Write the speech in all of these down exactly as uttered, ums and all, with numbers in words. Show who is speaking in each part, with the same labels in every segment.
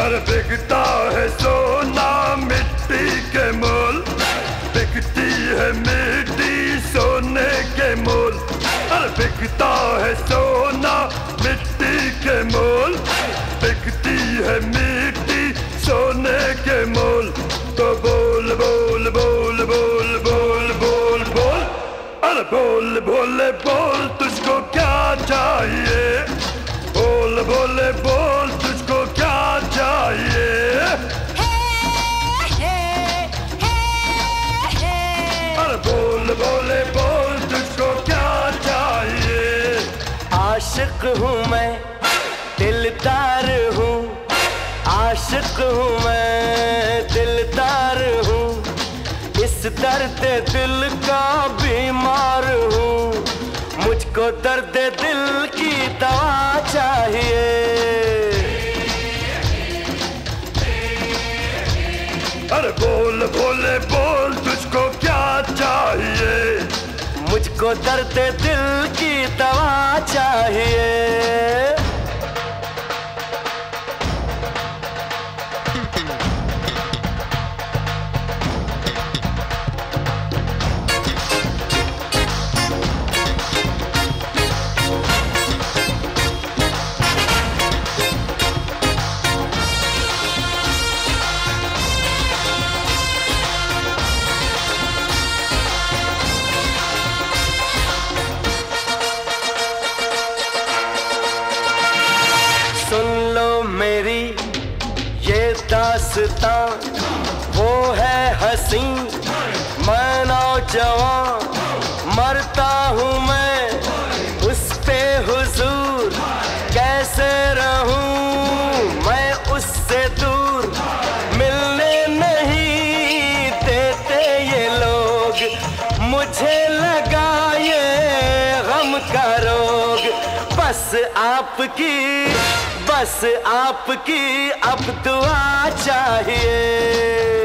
Speaker 1: अरे बिकता है सोना मिट्टी के मोल, बिकती है मिट्टी सोने के मोल। अरे बिकता है सोना मिट्टी के मोल, बिकती है मिट्टी सोने के मोल। तो बोल बोल बोल बोल बोल बोल बोल, अरे बोल बोले बोल तुझको क्या चाहिए, बोल बोले बोल तुझको क्या चाहिए। अरे बोल बोले बोल तुझको क्या चाहिए।
Speaker 2: आशिक हूँ मैं, दिलदार हूँ, आशिक हूँ मैं, दिलदार हूँ, इस दर्द दिल का बीमार हूँ, मुझको दर्द दिल की दवा चाहिए।
Speaker 1: अरे बोल बोले बोल तुझको क्या चाहिए,
Speaker 2: मुझको दर्द दिल की दवा चाहिए। मेरी ये दास्तां, वो है हंसी मैं नौजवान, मरता हूँ मैं उस पे हुजूर, कैसे रहूँ मैं उससे दूर, मिलने नहीं देते ये लोग, मुझे लगा ये गम का रोग। बस आपकी बस आपकी अब दुआ चाहिए।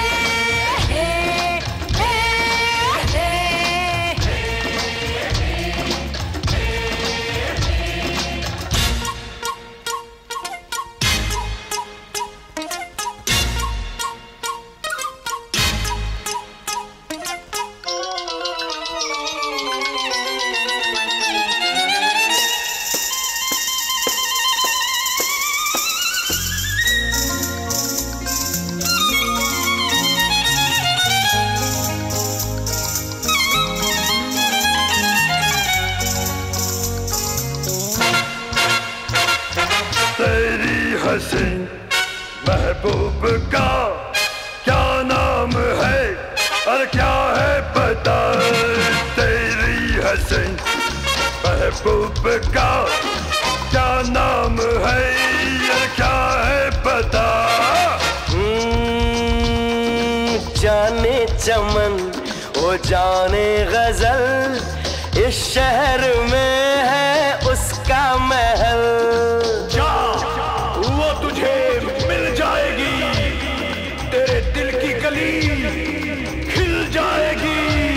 Speaker 1: तेरी हंसी महबूब का क्या नाम है, और क्या है पता। तेरी हंसी महबूब का क्या नाम है, और क्या है पता।
Speaker 2: जाने चमन वो जाने गजल, इस शहर में है उसका महल।
Speaker 1: वो तुझे मिल जाएगी, तेरे दिल की गली खिल जाएगी।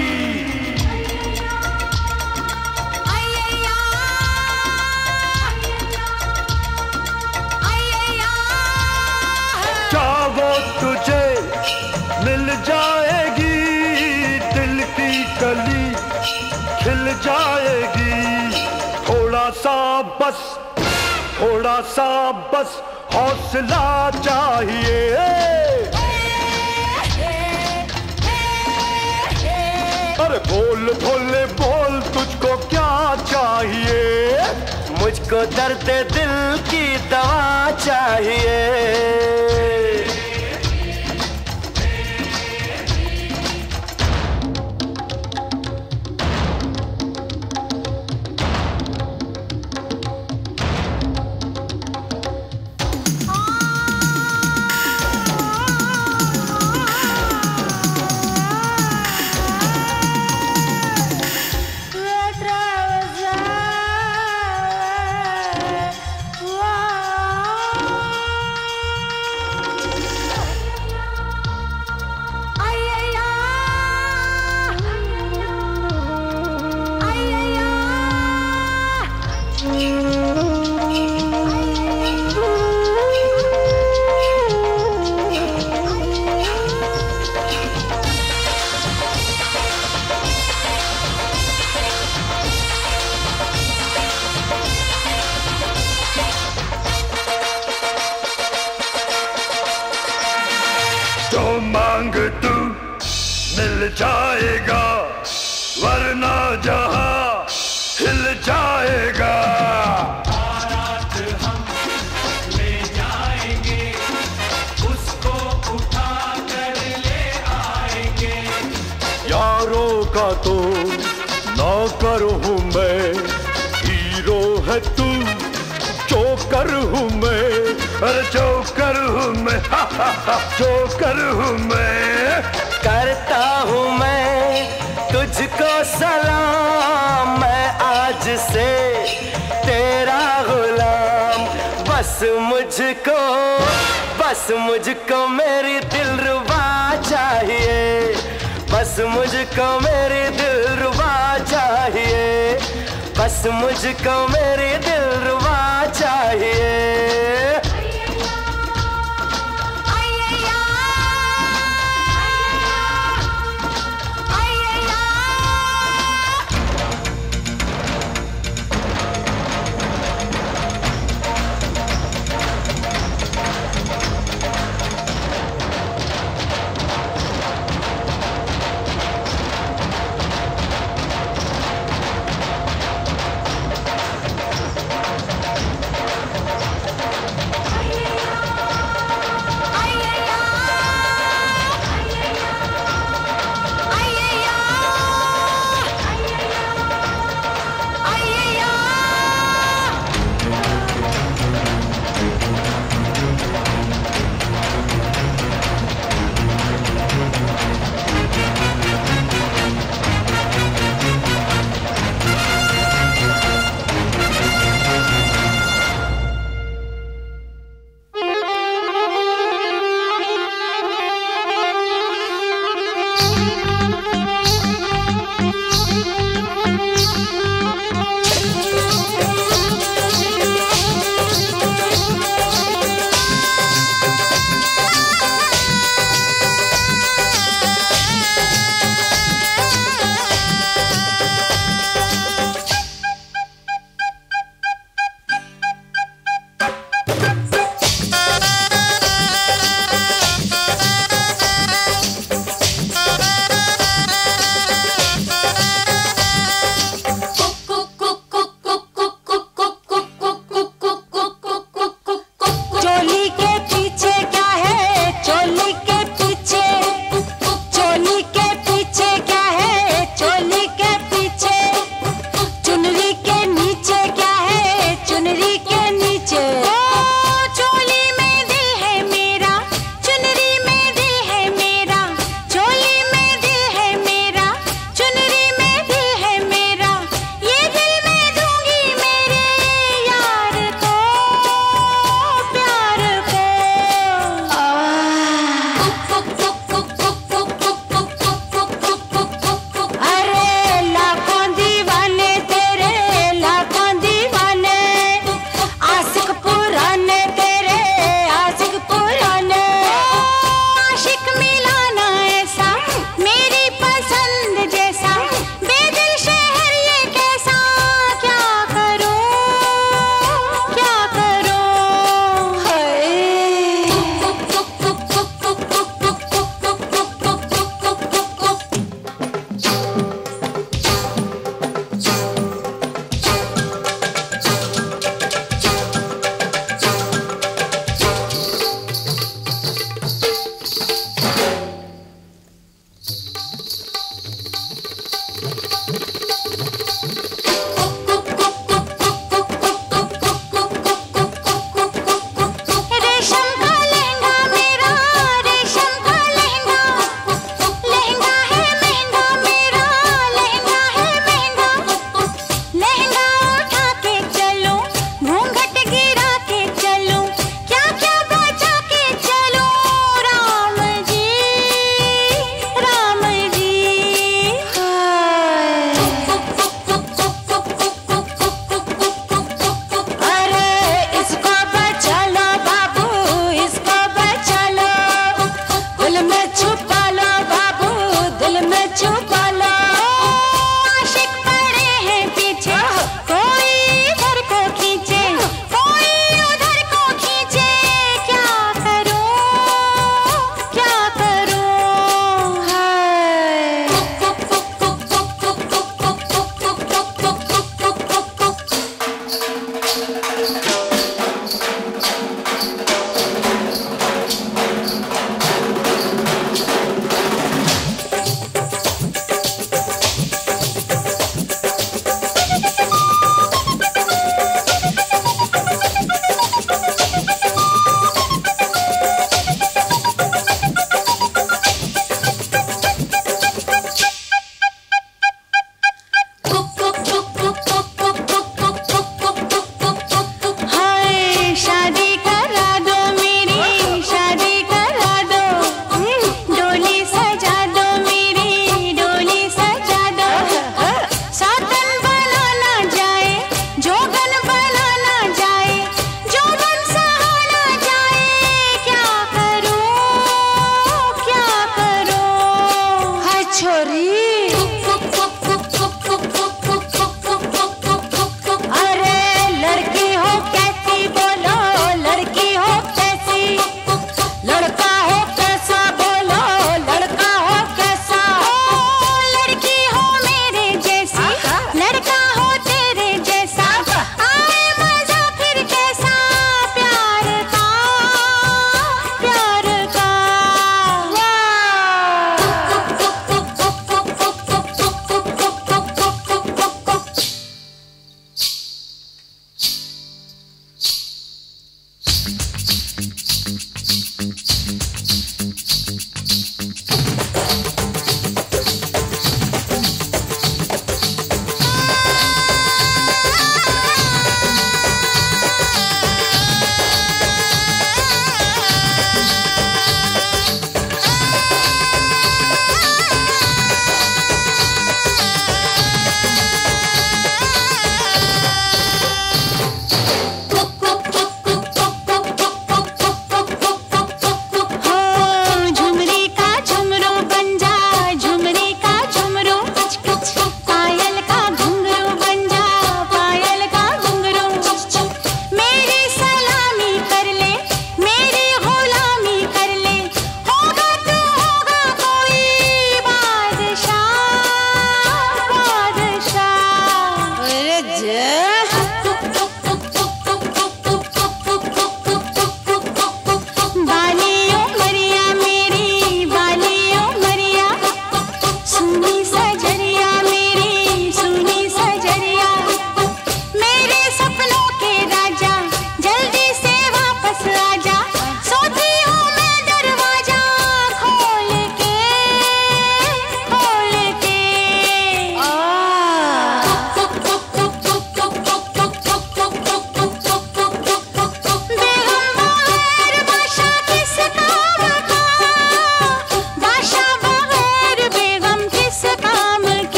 Speaker 1: क्या वो तुझे मिल जाएगी, दिल की गली खिल जाएगी। थोड़ा सा बस थोड़ा सा बस हौसला चाहिए। अरे बोल भोले बोल तुझको क्या चाहिए,
Speaker 2: मुझको दर्द दिल की दवा चाहिए।
Speaker 1: मांग तू मिल जाएगा, वरना जहां हिल जाएगा।
Speaker 3: बारात हम ले जाएंगे, उसको उठा कर ले आएंगे।
Speaker 1: यारों का तो नौकर हूँ मैं, हीरो है तू, जोकर हूँ मैं। अरे जोकर हूँ मैं, हा हा हा, जोकर हूँ मैं।
Speaker 2: करता हूँ मैं तुझको सलाम, मैं आज से तेरा गुलाम। बस मुझको, बस मुझको मेरी दिलरुबा चाहिए, बस मुझको मेरी दिलरुबा चाहिए, बस मुझको मेरी दिलरुबा चाहिए।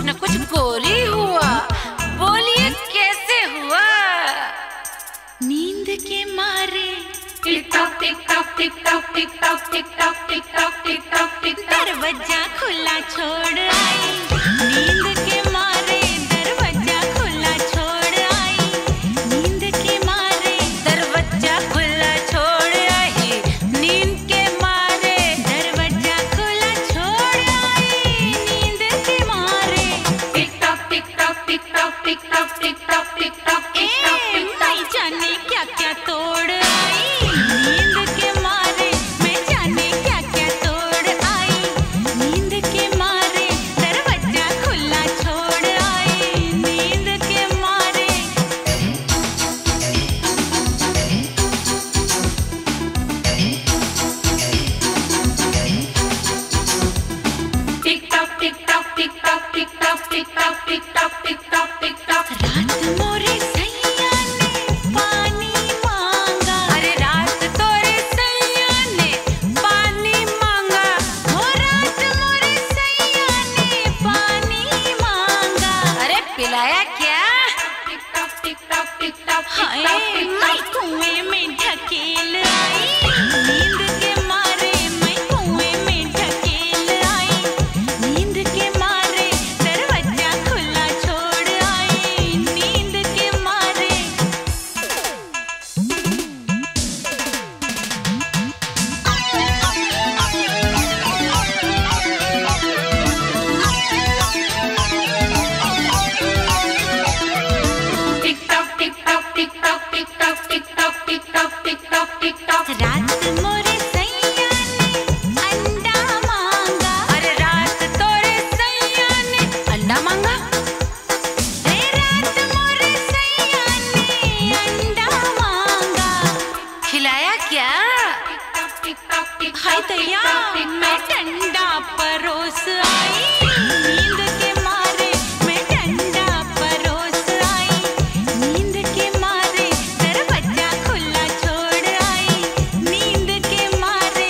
Speaker 4: न कुछ गोली हुआ। बोलिए कैसे हुआ?
Speaker 5: नींद के मारे
Speaker 4: tick tock tick tock tick tock tick tock tick tock tick tock tick tock tick tock
Speaker 5: दरवाजा खुला छोड़ आई। नींद के मारे दरवाजा खुला छोड़ आई। नींद के मारे
Speaker 4: दरवाजा खुला छोड़ आई। नींद के मारे
Speaker 5: दरवाजा खुला छोड़ आई। नींद के मारे
Speaker 4: tick tock tick tock tick tock tick tock tick tock tick tock tick tock
Speaker 5: ए
Speaker 4: टिक
Speaker 5: मैं जाने क्या क्या तोड़ आई। नींद के मारे मैं जाने क्या क्या तोड़ आई। नींद के मारे दरवाजा खुला छोड़ आई। नींद के मारे
Speaker 4: tick tock tick tock tick tock tick tock tick tock tick tock tick tock tick tock
Speaker 5: रात मोरे सैया ने पानी मांगा।
Speaker 4: अरे रात तोरे सैया ने पानी मांगा।
Speaker 5: हो रात मोरे सैया ने पानी मांगा।
Speaker 4: अरे पिलाया क्या? Tick tock tick tock tick tock
Speaker 5: हाय मैं कुएं में ढकेल आई। नींद के मारे मैं कुएं में ढकेल आई। नींद के मारे दरवाजा खुला छोड़ आई। नींद के मारे
Speaker 4: tick tock tick tock tick tock tick tock tick tock tick tock tick tock tick tock
Speaker 5: रात मोरे सैया ने अंडा मांगा।
Speaker 4: अरे रात तोरे सैया ने अंडा मांगा।
Speaker 5: रे रात मोरे सैया ने अंडा मांगा।
Speaker 4: खिलाया क्या?
Speaker 5: हाय दैया मैं डंडा परोस आई। नींद के मारे मैं डंडा परोस आई। नींद के मारे दरवाजा खुला छोड़ आई। नींद के मारे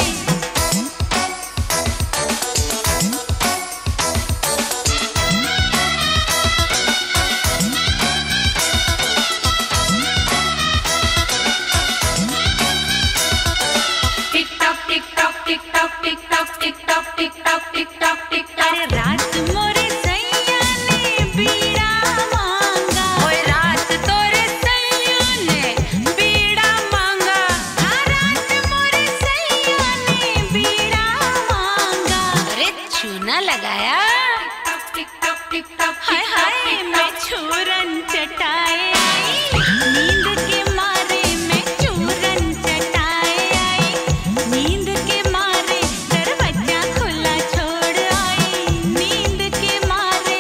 Speaker 4: tick tock tick tock tick tock tick tock tick tock tick tock tick tock tick tock
Speaker 5: अरे रात मोरे सैया ने बीड़ा मांगा।
Speaker 4: ओए रात तोरे सैया ने बीड़ा मांगा।
Speaker 5: हाँ रात मोरे सैया ने बीड़ा मांगा।
Speaker 4: अरे चूना लगाया?
Speaker 5: हाय हाय मैं चूरन चटाए आई। नींद के मारे मैं चूरन चटाए आई। नींद के मारे दरवाजा खुला छोड़ आई। नींद के मारे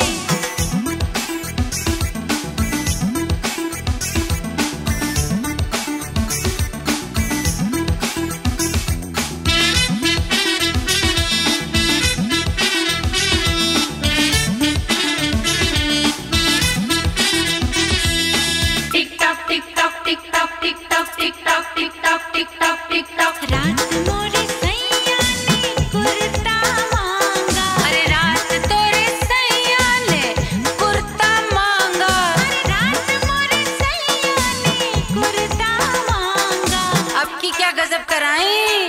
Speaker 4: tick tock tick tock tick tock tick tock tick tock tick tock tick tock tick tock
Speaker 5: रात मोरे सैया ने कुर्ता मांगा।
Speaker 4: अरे रात तोरे सैया ने कुर्ता मांगा।
Speaker 5: अरे रात मोरे सैया ने कुर्ता मांगा।
Speaker 4: अब की क्या गजब कराई?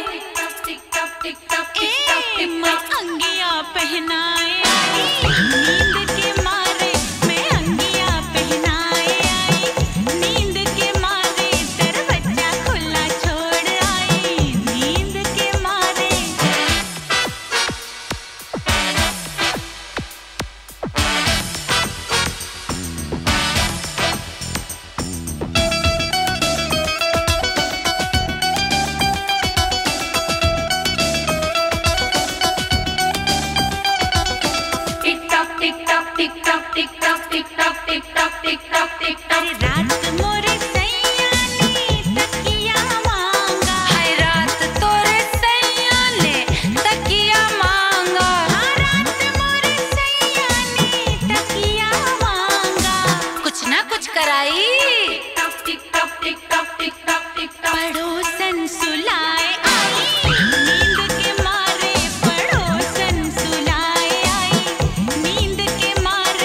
Speaker 5: ए मैं अंगिया पहनाए आई। नींद के मारे मैं अंगिया पहनाए आई। नींद के मारे दरवाजा खुला छोड़ आई। नींद के मारे
Speaker 4: tick tock tick tock tick tock tick tock tick tock tick tock tick tock tick tock
Speaker 5: अरे रात मोरे सैया ने तकिया मांगा।
Speaker 4: हाय रात तोरे सैया ने तकिया मांगा।
Speaker 5: हाँ रात मोरे सैया ने तकिया मांगा।
Speaker 4: कुछ ना कुछ कराई?
Speaker 5: पड़ोसन सुलाए आई। नींद के मारे पड़ोसन सुलाए आई। नींद के मारे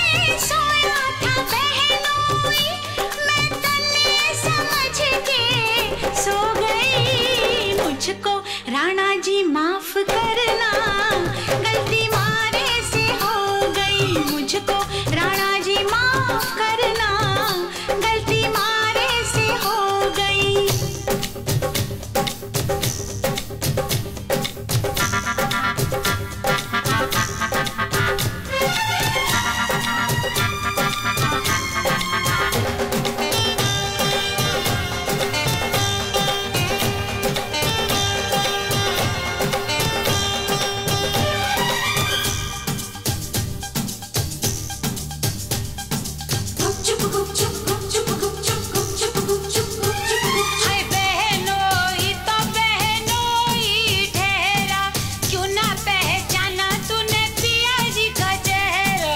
Speaker 5: में सोया था बहनोई, मैं तन्ने समझ के सो गई। मुझको राणा जी माफ करना, गलती मारे से हो गई। मुझको राणा जी माफ करना, गलती मारे से हो गई। हाय बहनोई तो बहनोई ठहरा, क्यों ना पहचाना तूने पिया जी का चेहरा।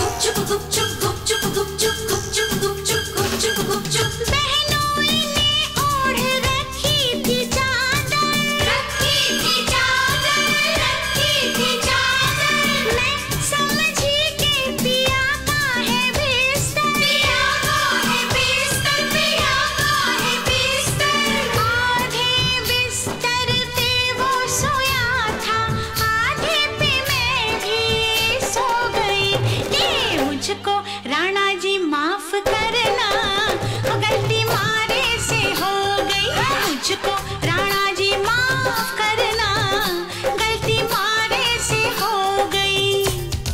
Speaker 5: बहनोई ने ओढ़ रखी थी चादर, रखी थी चादर, रखी थी चादर। मैं समझी के पिया का है बिस्तर, पिया का है बिस्तर, पिया का है बिस्तर। आधे बिस्तर पे वो सोया था, आधे पे मैं भी सो गई। ये मुझको राणा जी माफ करना, गलती मारे से हो गई। मुझको राणा जी माफ करना, गलती मारे से हो गई।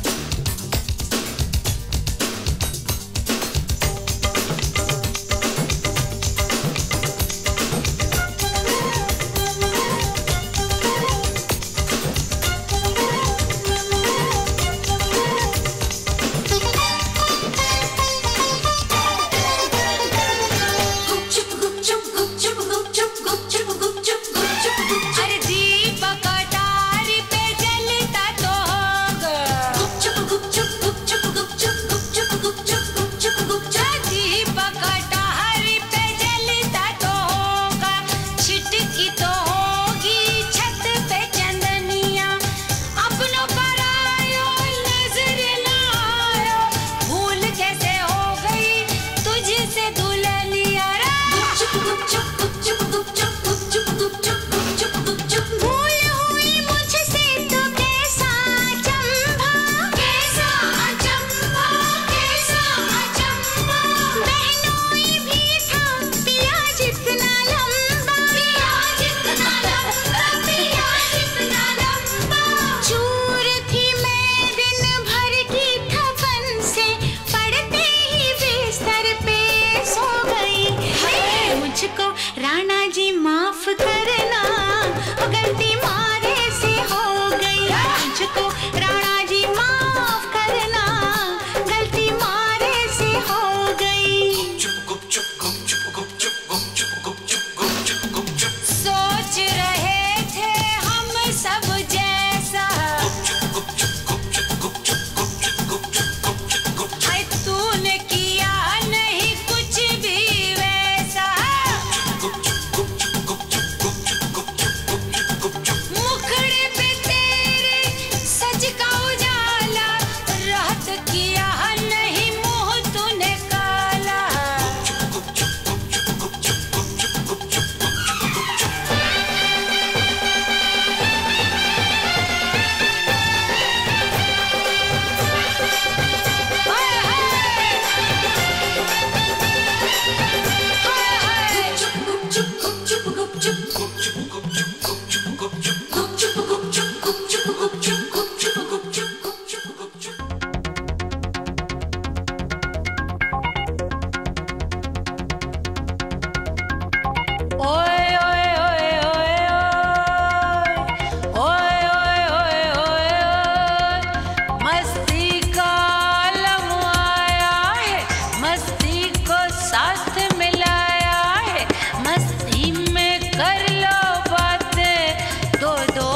Speaker 5: अरे दीपक अटारी पे जलता तो होगा, दीपक अटारी पे जलता तो होगा। छिटकी तो होगी छत पे चंदनिया, अपनों पर आयो नजर ना आयो। भूल कैसे हो गई तुझसे दुल्हनिया रा। भूल हुई मुझसे तो कैसा अचंभा, कैसा अचंभा, कैसा अचंभा। बहनोई भी था पिया जितना लंबा, पिया जितना लंबा, पिया जितना लंबा। चूर थी मैं दिन भर की थपन से, पड़ते ही बिस्तर पे सो गई। मुझको राणा जी माफ करना, गलती मारे से हो गई। मुझको राणा जी माफ करना, गलती मारे से हो गई। सोच रहे थे हम सब जैसा, हाय तूने किया नहीं कुछ भी वैसा। मुखड़े पे तेरे सच का उजाला, राहत किया नहीं मुँह तूने काला। हाय हाय, ओए ओए ओए ओए ओए ओए ओए ओए ओए। मस्ती का आलम आया है, मस्ती को साथ मिलाया है। मस्ती में कर लो बातें दो दो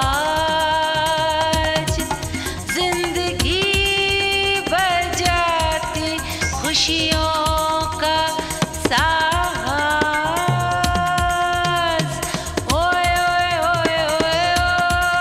Speaker 5: आज, जिंदगी भर जाती खुशियों का साथ। ओए ओए ओए ओए ओए।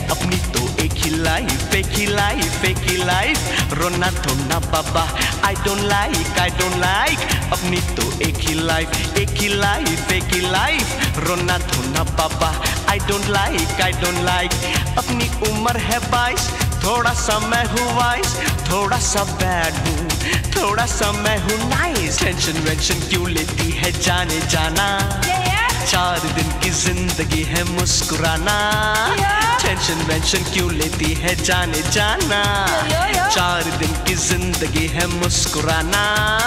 Speaker 2: अपनी तो एक ही लाइफ, एक ही लाइफ, एक ही लाइफ। रोना धोना बाबा I don't like, I don't like. अपनी तो एक ही लाइफ, एक ही लाइफ, एक ही लाइफ। रोना धोना बाबा I don't like, I don't like. अपनी उम्र है बाईस, थोड़ा सा मैं हूँ वाइस, थोड़ा सा बैड हूँ, थोड़ा सा मैं हूँ नाइस। टेंशन वेंशन क्यों लेती है जाने जाना, चार दिन की जिंदगी है मुस्कुराना। टेंशन वेंशन क्यों लेती है जाने जाना, चार दिन की जिंदगी है मुस्कुराना।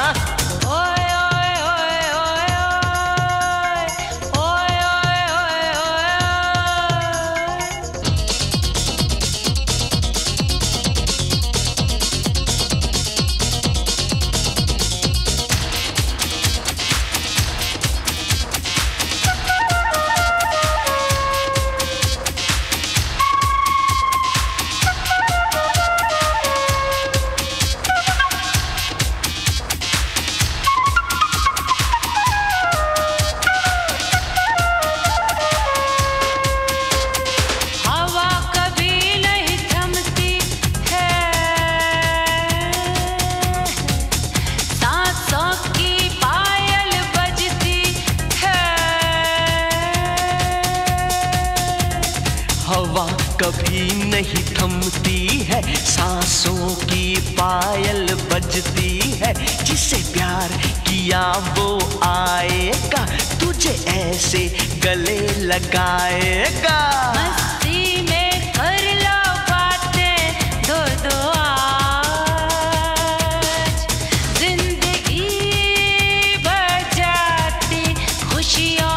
Speaker 2: हवा कभी नहीं थमती है, सांसों की पायल बजती है। जिसे प्यार किया वो आएगा, तुझे ऐसे गले लगाएगा।
Speaker 5: मस्ती में कर लो बातें दो दो आज, जिंदगी बजाती खुशियों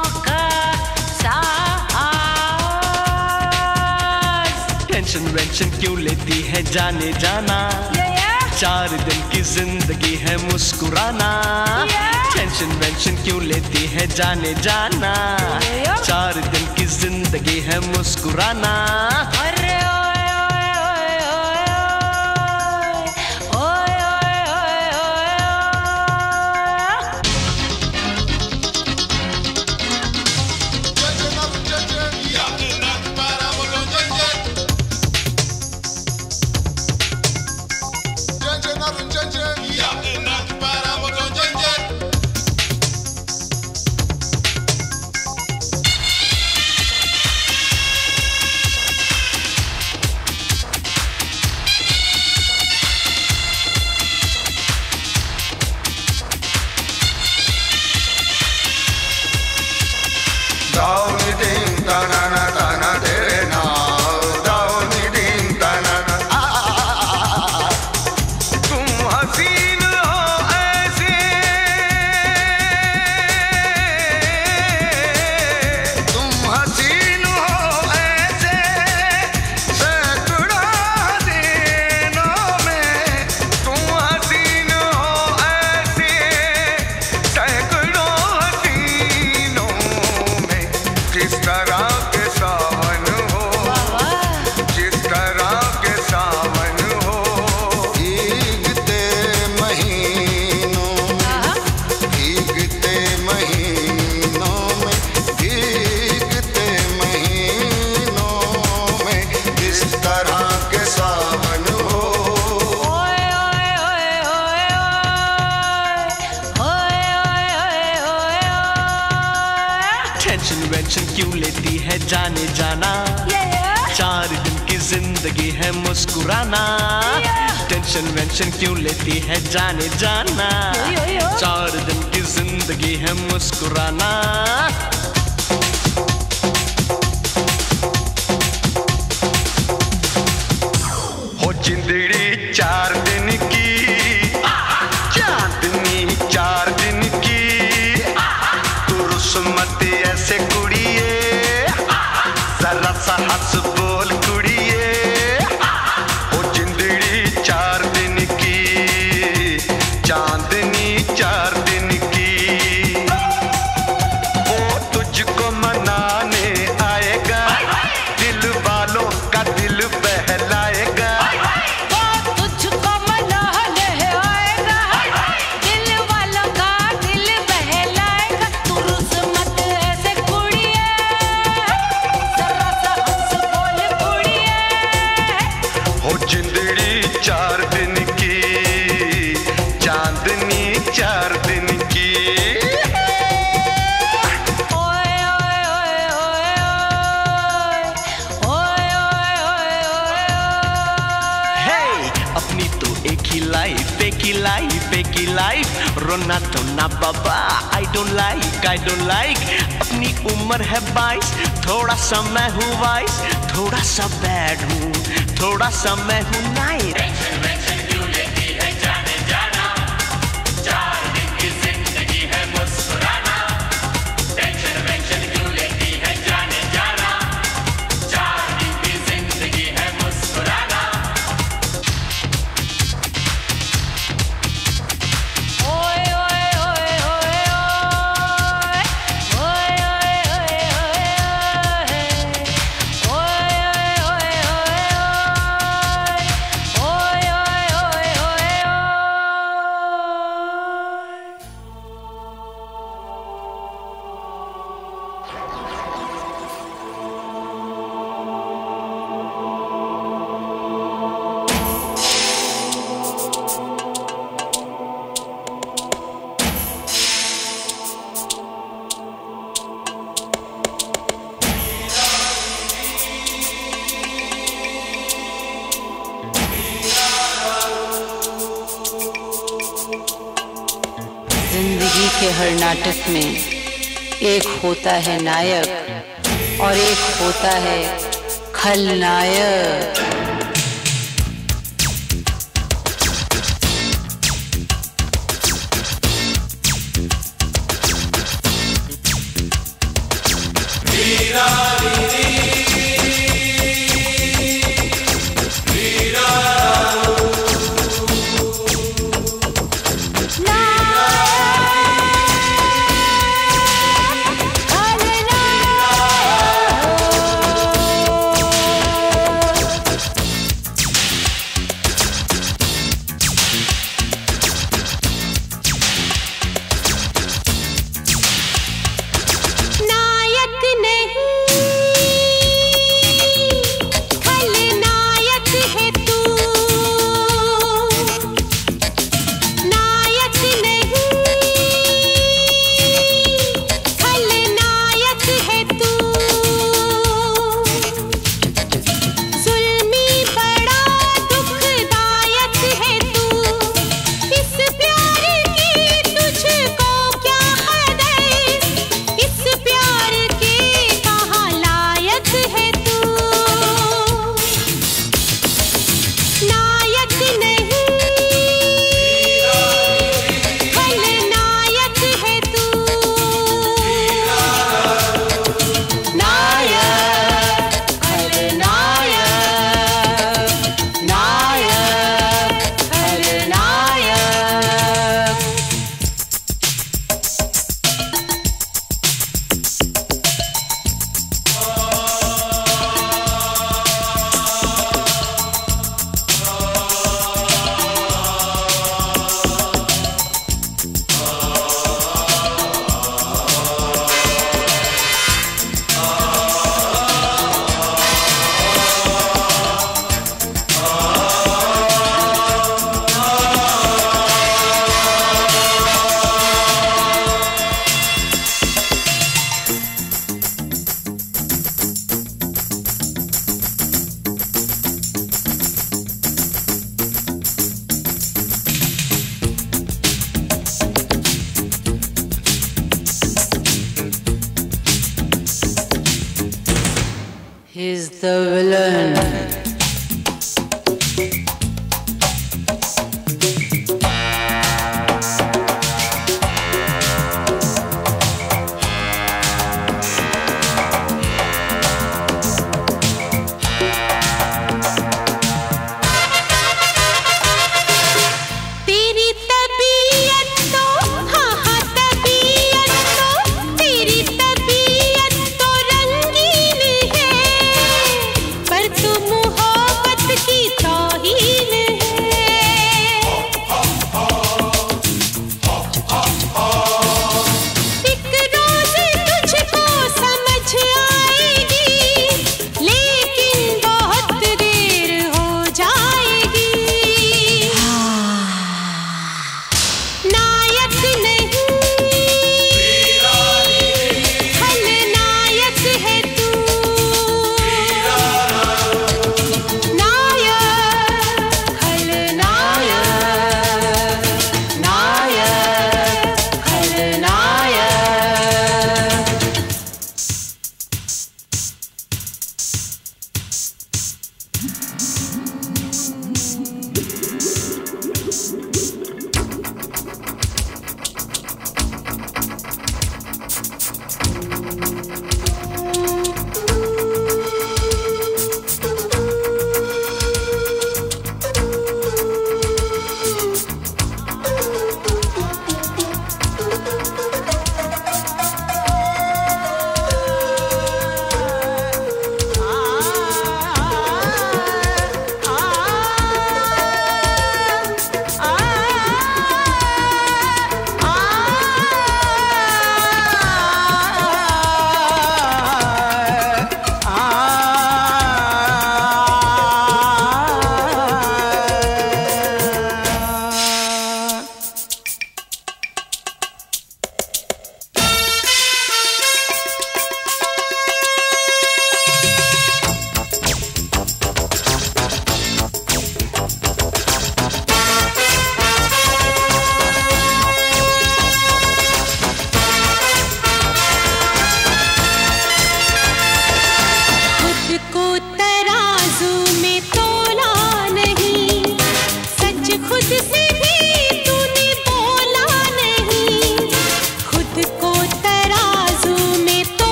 Speaker 2: टेंशन वेंशन क्यों लेती है जाने जाना, चार दिन की जिंदगी है मुस्कुराना। टेंशन वेंशन क्यों लेती है जाने जाना, चार दिन की जिंदगी है मुस्कुराना। टेंशन वेंशन क्यों लेती है जाने जाना, चार दिन की जिंदगी है मुस्कुराना। टेंशन वेंशन क्यों लेती है जाने जाना, चार दिन की जिंदगी है मुस्कुराना। हो जिंदड़ी चार दिन की, चांदनी चार दिन की, तू रुस्मत ऐसे कुड़िए, जरा सा हंस बोल कुड़िए। हो जिंदड़ी चार दिन की, चांदनी चार दिन की, वो तुझको मनाने आएगा, दिल वालों का दिल बहलाएगा।
Speaker 5: तुझको मनाने आएगा, दिल वालों का दिल बहलाएगा। तू रुस्मत ऐसे कुड़िए, जरा सा हंस बोल कुड़िए।
Speaker 2: फेकी लाइफ फेकी लाइफ रोना धोना बाबा I don't like I don't like अपनी उम्र है बाईस थोड़ा सा मैं हूँ वाइस थोड़ा सा बैड हूँ थोड़ा सा मैं हूँ नाइस
Speaker 6: जिंदगी के हर नाटक में एक होता है नायक और एक होता है खलनायक। He's the villain.
Speaker 5: तुम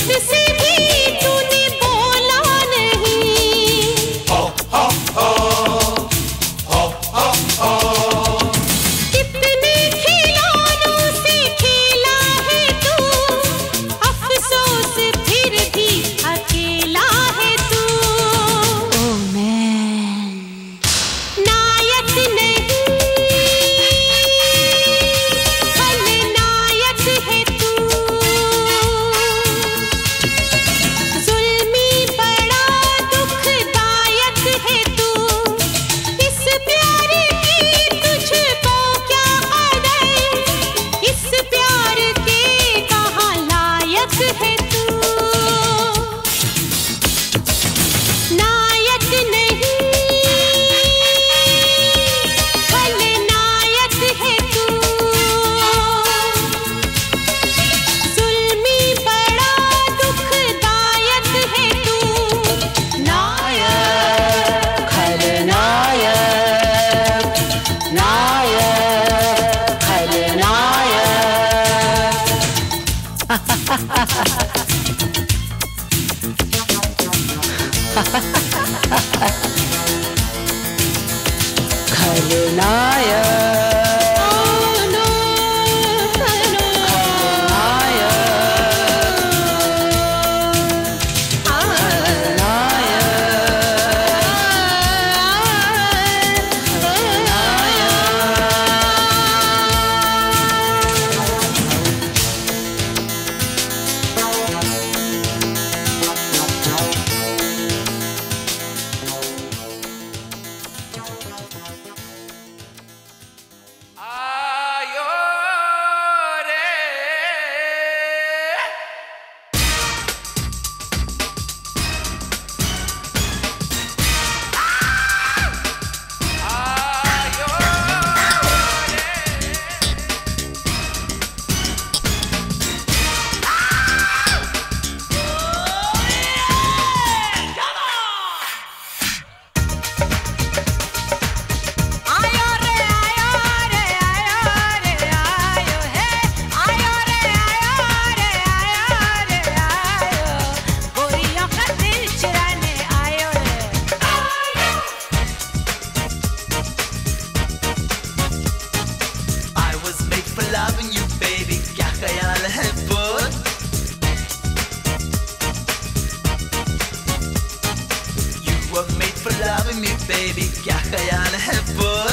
Speaker 5: मुझसे भी तूने बोला नहीं।
Speaker 3: हो हो हो हो हो हो
Speaker 5: कितने खिलौनों से खेला है तू, अफसोस फिर भी अकेला है तू। ओ मैन नायक नहीं खलनायक है तू, जुल्मी बड़ा दुखदायक है तू। इस प्यार की तुझको क्या कदर, इस प्यार के कहाँ लायक है तू। नायक नहीं खलनायक है तू, जुल्मी बड़ा दुखदायक है तू। नायक
Speaker 6: खलनायक नायक खलनायक खलनायक
Speaker 5: Oh no,
Speaker 3: आयो रे आयो
Speaker 5: आयो रे आयो रे आयो रे आयो है, आयो रे आयो रे आयो रे आयो, गोरियों का दिल चुराने आयो रे।
Speaker 2: I was made for loving you, baby. क्या ख्याल है बोल? You were made for loving me, baby. क्या ख्याल है बोल?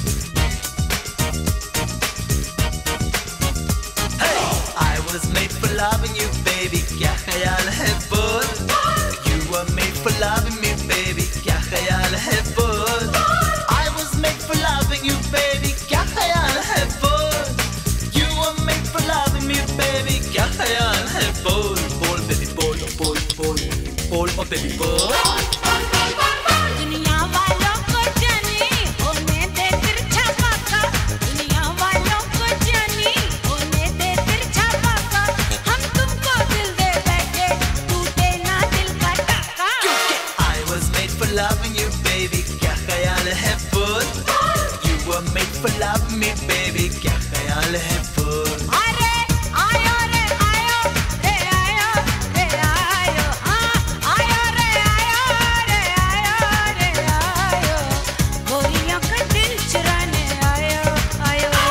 Speaker 2: Hey, I was made for loving you, baby. क्या ख्याल है बोल? You were made for loving me, baby. क्या ख्याल है बोल? I was made for loving you, baby. क्या ख्याल है बोल? You were made for loving me, baby. क्या ख्याल है बोल? बोल baby बोल, oh बोल बोल बोल oh baby बोल.
Speaker 5: दुनिया वालों को जाने होने दे तिरछा पाका, दुनिया वालों को जाने होने दे तिरछा पाका। हम तुमको दिल दे बैठे, टूटे ना दिल का टाका।
Speaker 2: I was made for loving you, baby. क्या ख्याल है बोल? You were made for loving me, baby. क्या ख्याल है बोल?
Speaker 5: अरे आयो रे आयो रे आयो रे आयो, हाँ आयो रे आयो रे आयो रे आयो, गोरियों का दिल चुराने आयो आयो रे।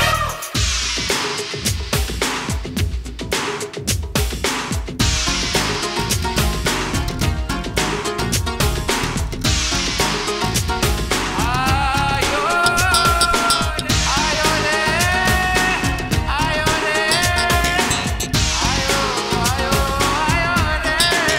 Speaker 3: आयो आयो रे आयो रे आयो आयो आयो रे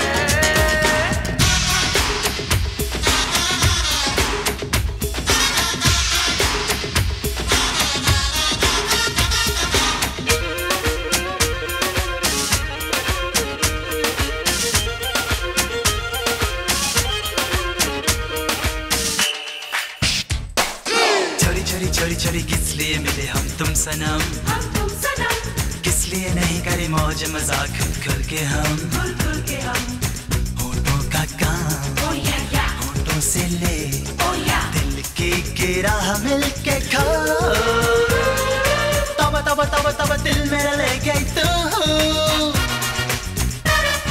Speaker 2: छोरी छोरी छोरी छोरी किस लिए मिले हम तुम सनम? किस लिए नहीं करे मौज मजाक खुल खुल के हम? होठों का काम होठों से ले, दिल की गिरा मिल के खा, तब तब तब तब दिल मेरा ले गई तू।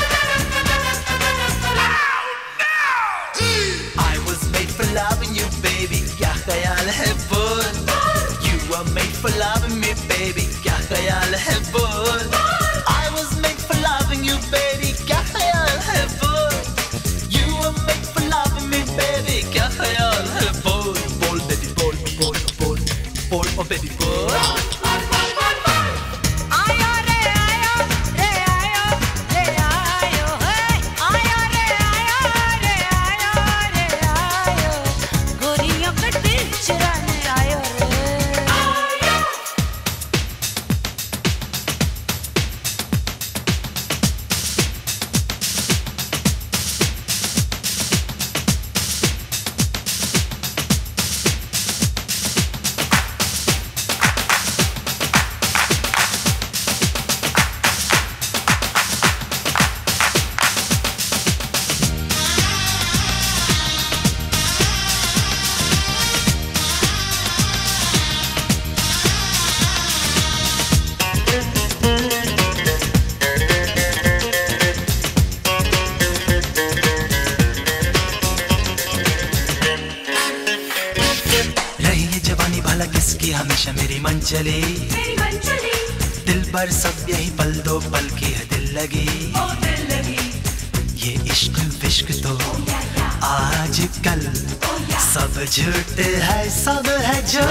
Speaker 7: चली,
Speaker 4: मेरी मन चली,
Speaker 7: दिल भर सब यही पल दो पल की है दिल लगी।
Speaker 4: ओ दिल लगी,
Speaker 7: ये इश्क विश्क तो आजकल सब झूठ है, सब है जो।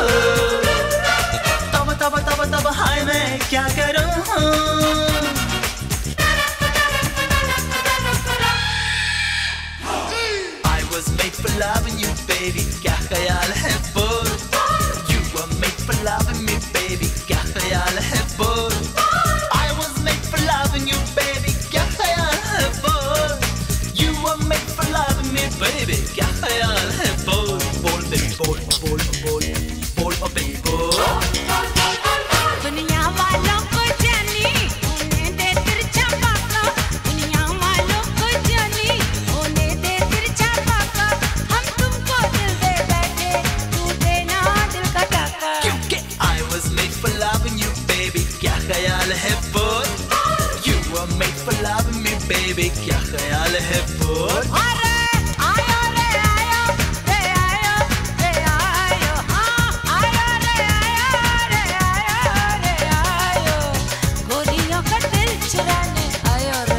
Speaker 7: तब तब तब तब हाय मैं क्या करूं। I was made for loving you baby, क्या ख्याल है बोल। You were made for loving me baby, क्या ख्याल है बोल। I was made for loving you baby, क्या ख्याल है बोल। You were made for loving me baby, क्या ख्याल है बोल। बोल baby बोल बोल बोल बोल ओ baby बोल।
Speaker 5: दुनिया वालों को जानी उन्हें दे तिरछा पाका, दुनिया वालों को जानी उन्हें दे तिरछा पाका। हम तुमको दिल दे बैठे, तू देना दिल का टाका।
Speaker 7: क्योंकि I was made for loving you baby, क्या ख्याल है बोल। You were made for loving me baby, क्या ख्याल है बोल।
Speaker 5: अरे आयो रे आयो रे आयो रे आयो, हाँ आयो रे आयो रे आयो रे आयो, गोरियों का दिल चुराने आयो रे।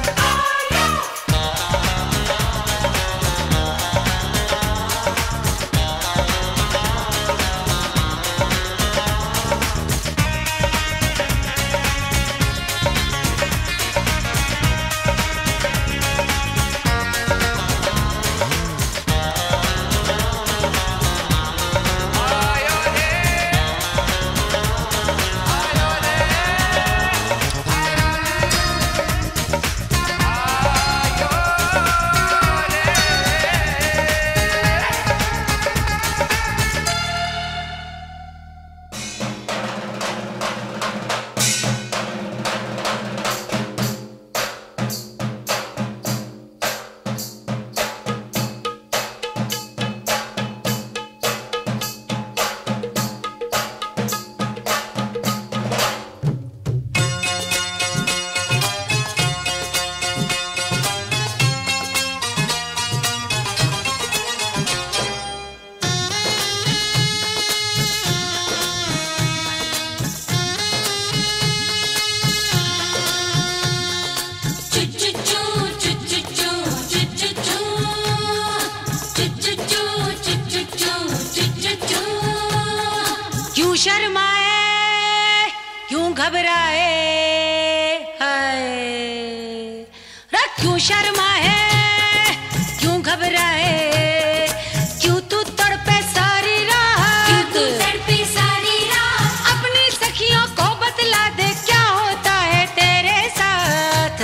Speaker 5: क्यों शर्माए, क्यों घबराए, हाय रे क्यों शर्माए, क्यों घबराए, क्यों तू तड़पे सारी रात,
Speaker 4: क्यों तू तड़पे सारी रात।
Speaker 5: अपनी सखियों को बतला दे क्या होता है तेरे साथ।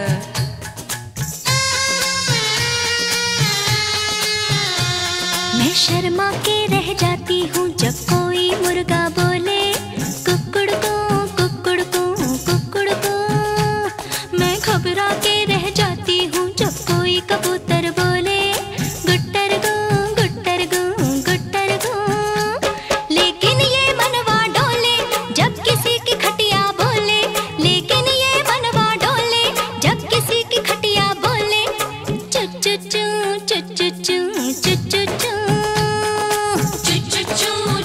Speaker 8: मैं शर्मा के रह जाती हूँ जब कोई मुर्गा बोले कुकुड़ को कुकुड़ को कुकुड़ को। मैं घबरा के रह जाती हूँ जब कोई कबूतर बोले गुट्टर गो गुट्टर गो गुट्टर गो। लेकिन ये मनवा डोले जब किसी की खटिया बोले, लेकिन ये मनवा डोले जब किसी की खटिया बोले चु चु चु चु चु चु चु चु चु।
Speaker 4: चू चू चू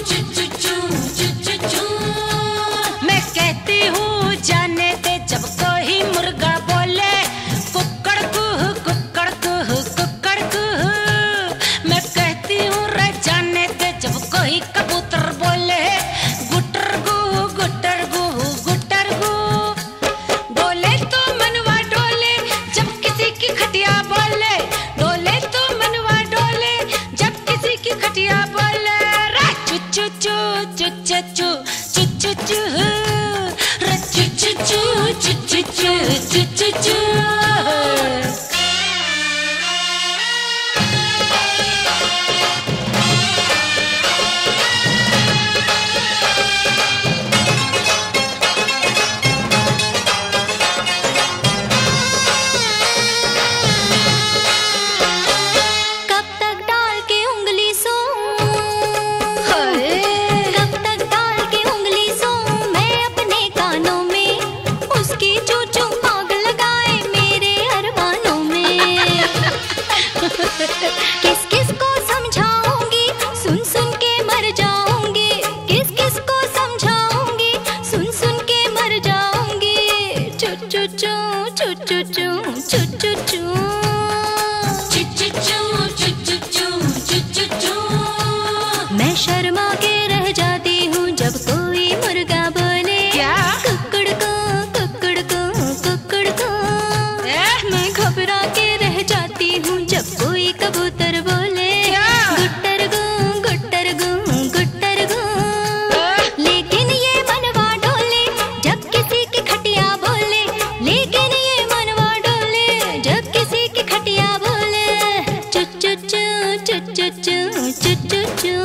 Speaker 8: मैं शर्मा के रह जाती हूँ जब कोई मुर्गा बोले कुकड़ को कुकड़ को कुकड़ को। मैं घबरा के रह जाती हूँ जब कोई कबूतर बोले गुट्टर गो गुट्टर गो गुट्टर गो। लेकिन ये मनवा डोले जब किसी की खटिया बोले, लेकिन ये मनवा डोले जब किसी की खटिया बोले चु चु चु चु चु चु चु चु चु।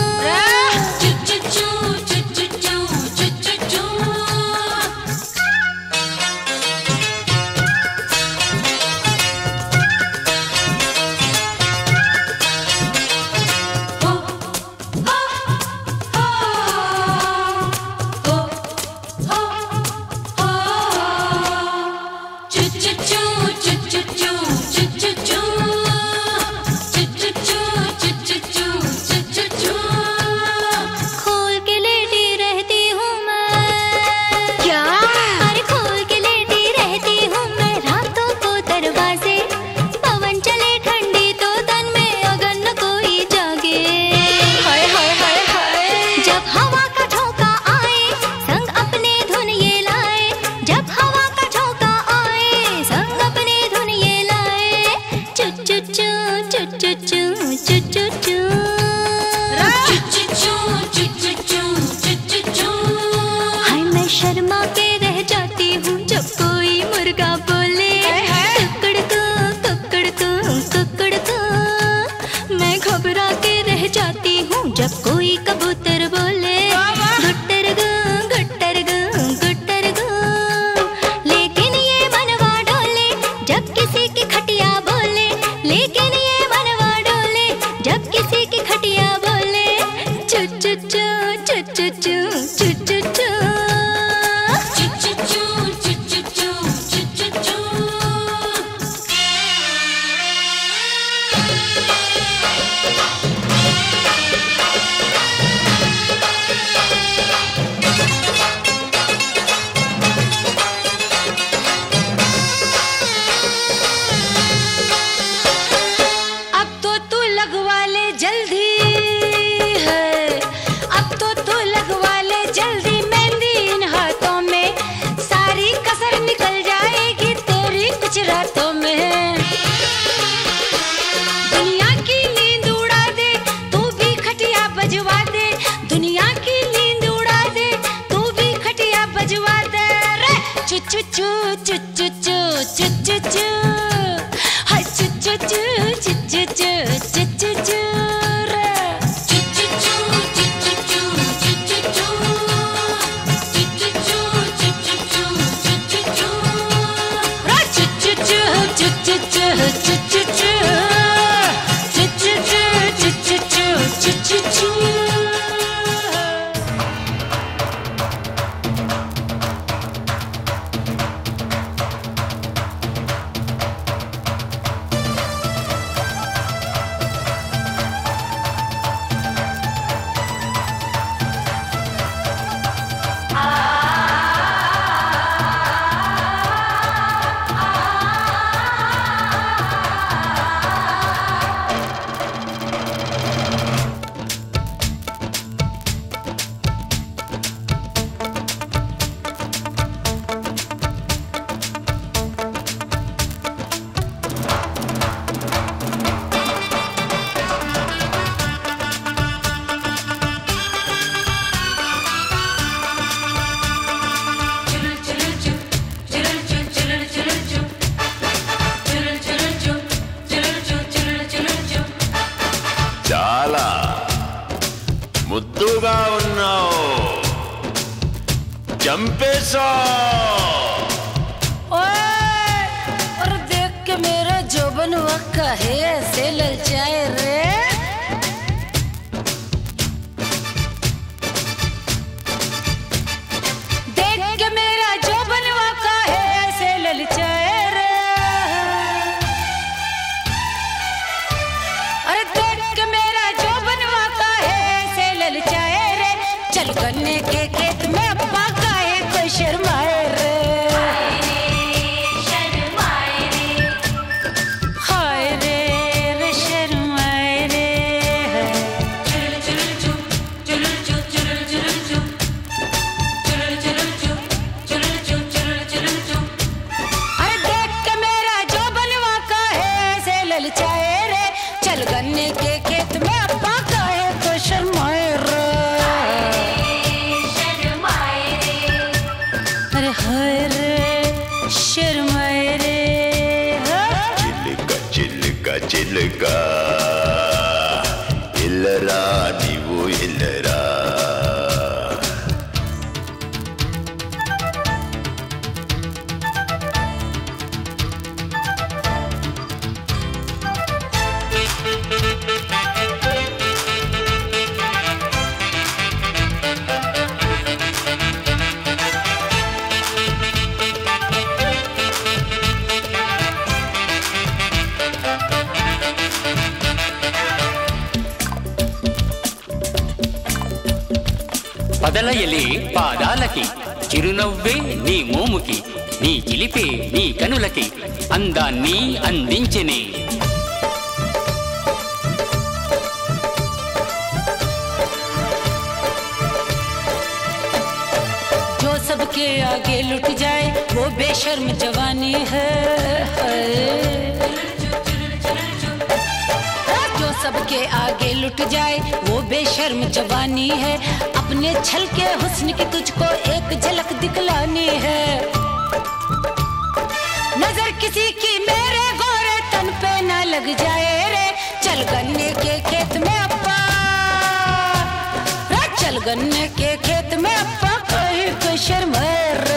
Speaker 8: शर्मा के रह जाती हूँ जब कोई मुर्गा बोले कुकड़ को कुकड़ को कुकड़ को। मैं घबरा के रह जाती हूँ जब कोई कबूतर बोले गुट्टर गो गुट्टर गो गुट्टर गो। लेकिन ये मनवा डोले जब किसी की खटिया बोले, लेकिन ये मनवा डोले जब किसी की खटिया बोले चु चु चु चु चु चु चु चु चु। Choo choo choo choo choo choo choo, hi choo choo choo choo choo choo choo choo choo.
Speaker 9: ముద్దుగా ఉన్నావు చంపేశా
Speaker 10: ओए और देख के मेरा जोबन वक्का है ऐसे ललचाए रे देख के मेरा जोबन वक्का है ऐसे ललचाए रे अरे देख के मेरा जोबन वक्का है ऐसे ललचाए रे चल गन्ने के खेत में अब्बा का है कोई शर्माए रे शर्माए ललचाए रे, चल गन्ने के खेत में अब्बा काहे तो शर्माए रे, शर्माए रे, अरे हाय रे शर्माए रे।
Speaker 1: चिलका चिलका चिलका इल्लरा नीवू इल्लरा,
Speaker 9: పదలయలే పాదాలకి చిరునవ్వే నీ మోముకి, నీ చిలిపే నీ కనులకి అందాన్ని అందించెనే।
Speaker 10: जो सबके आगे लुट जाए वो बेशर्म जवानी है, जो सबके आगे लुट जाए वो बेशर्म जवानी है, अपने छल के हुस्न की तुझको एक झलक दिखलानी है, नजर किसी की मेरे गोरे तन पे ना लग जाए रे, चल गन्ने के खेत में अब्बा, चल गन्ने के खेत में अब्बा कहीं तो शर्माए रे,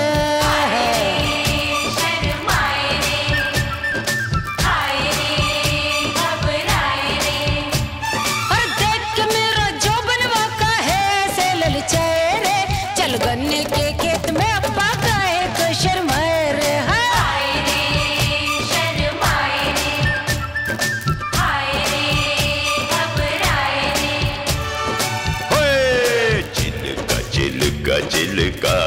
Speaker 10: शर्माए रे, हाय रे घबराए रे, और देख के मेरा जो बनवा का है से ललचाए रे, चल गन्ने के खेत में अब्बा काहे तो शर्माए रे, हाय रे शर्माए रे, हाय रे घबराए रे।
Speaker 1: ओए चिलका चिलका चिलका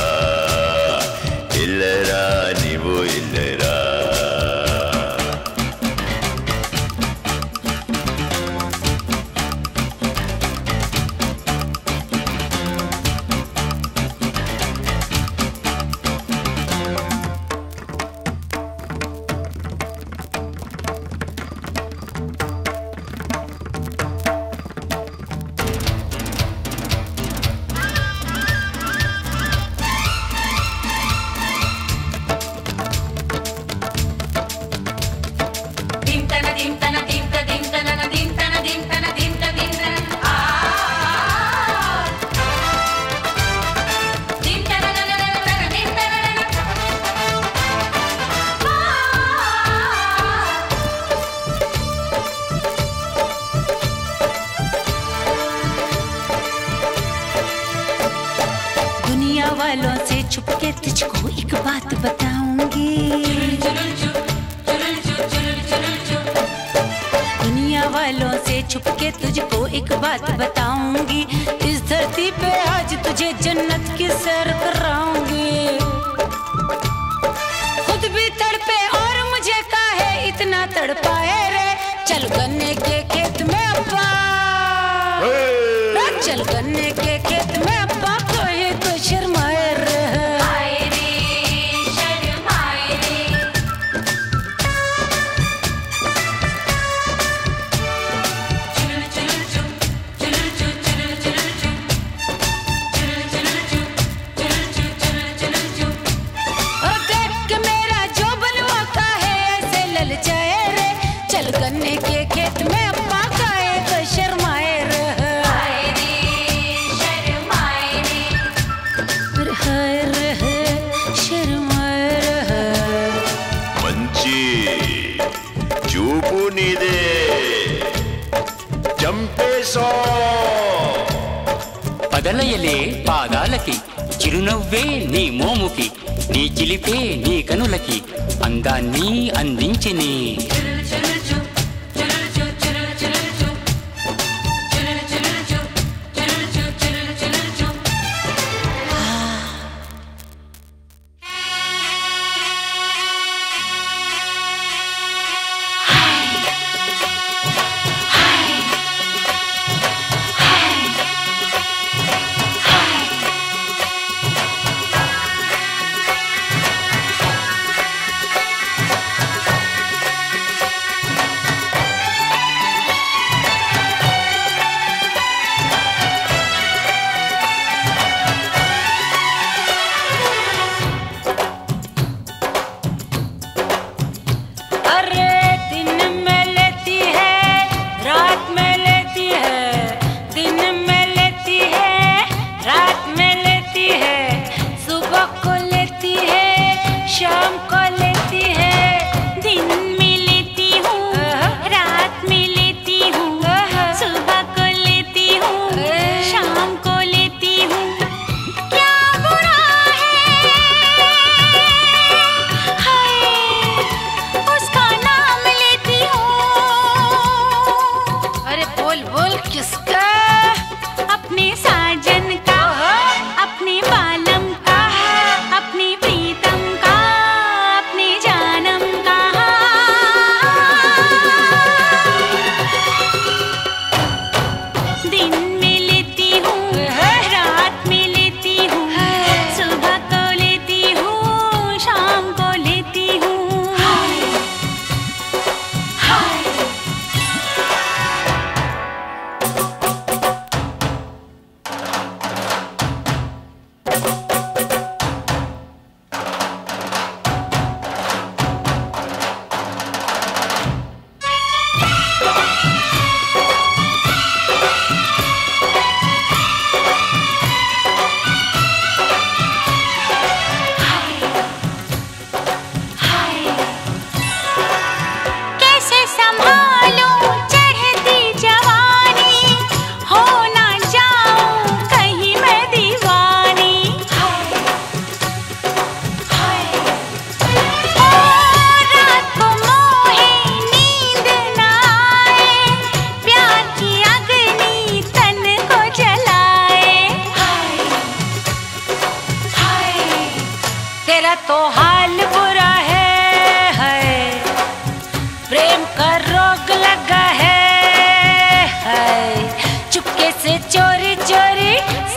Speaker 1: इल्लरा नीवू इल्लरा,
Speaker 10: दुनिया वालों से छुप के तुझको एक बात बताऊंगी, दुनिया वालों से छुप के तुझको एक बात बताऊंगी, इस धरती पे आज तुझे जन्नत की सैर कराऊंगी, खुद भी तड़पे और मुझे काहे इतना तड़पाए रे, चल गन्ने के खेत में अब्बा, चल गन्ने के खेत में अब्बा कोई तो शर्माए रे, हाय रे शर्माए रे, और देख के मेरा जो बनवा का है ऐसे ललचाए रे, चल गन्ने के खेत में अब्बा काहे तो शर्माए रे, हाय रे शर्माए रे, हाय रे शर्माए रे।
Speaker 1: మంచి చూపు నీదే చంపేసో,
Speaker 9: పదలయలే పాదాలకి చిరునవ్వే నీ మోముకి, నీ చిలిపే నీ కనులకి అందాన్ని అందించెనే।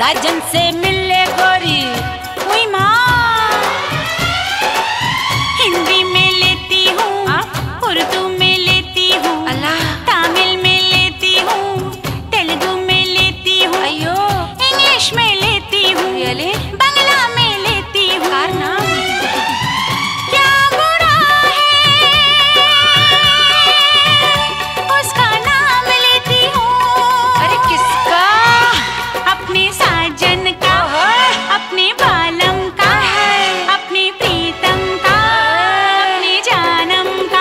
Speaker 10: साजन से मिले गोरी हुई माँ।
Speaker 5: हिंदी में लेती हूँ, उर्दू में लेती हूँ, तमिल में लेती हूँ, तेलुगु में लेती हूँ,
Speaker 10: अयो
Speaker 5: इंग्लिश में लेती हूँ, बंगला में लेती हूँ। क्या बुरा है उसका नाम लेती हूँ।
Speaker 10: अरे किसका?
Speaker 5: अपने साजन का, अपने बालम का, अपने प्रीतम का, अपने जानम का।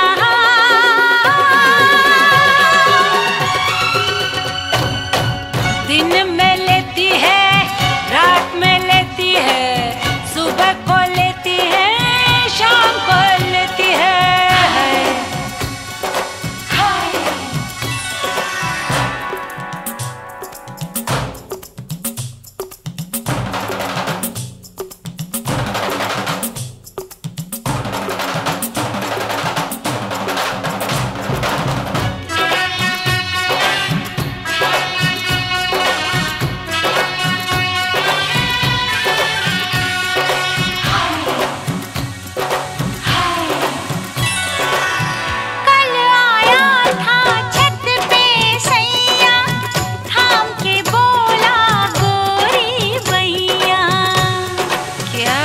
Speaker 10: दिन में लेती है, रात में लेती है, सुबह को लेती है, शाम को लेती है।
Speaker 5: कल आया था छत पे सैया, थाम के बोला गोरी भैया।
Speaker 10: क्या?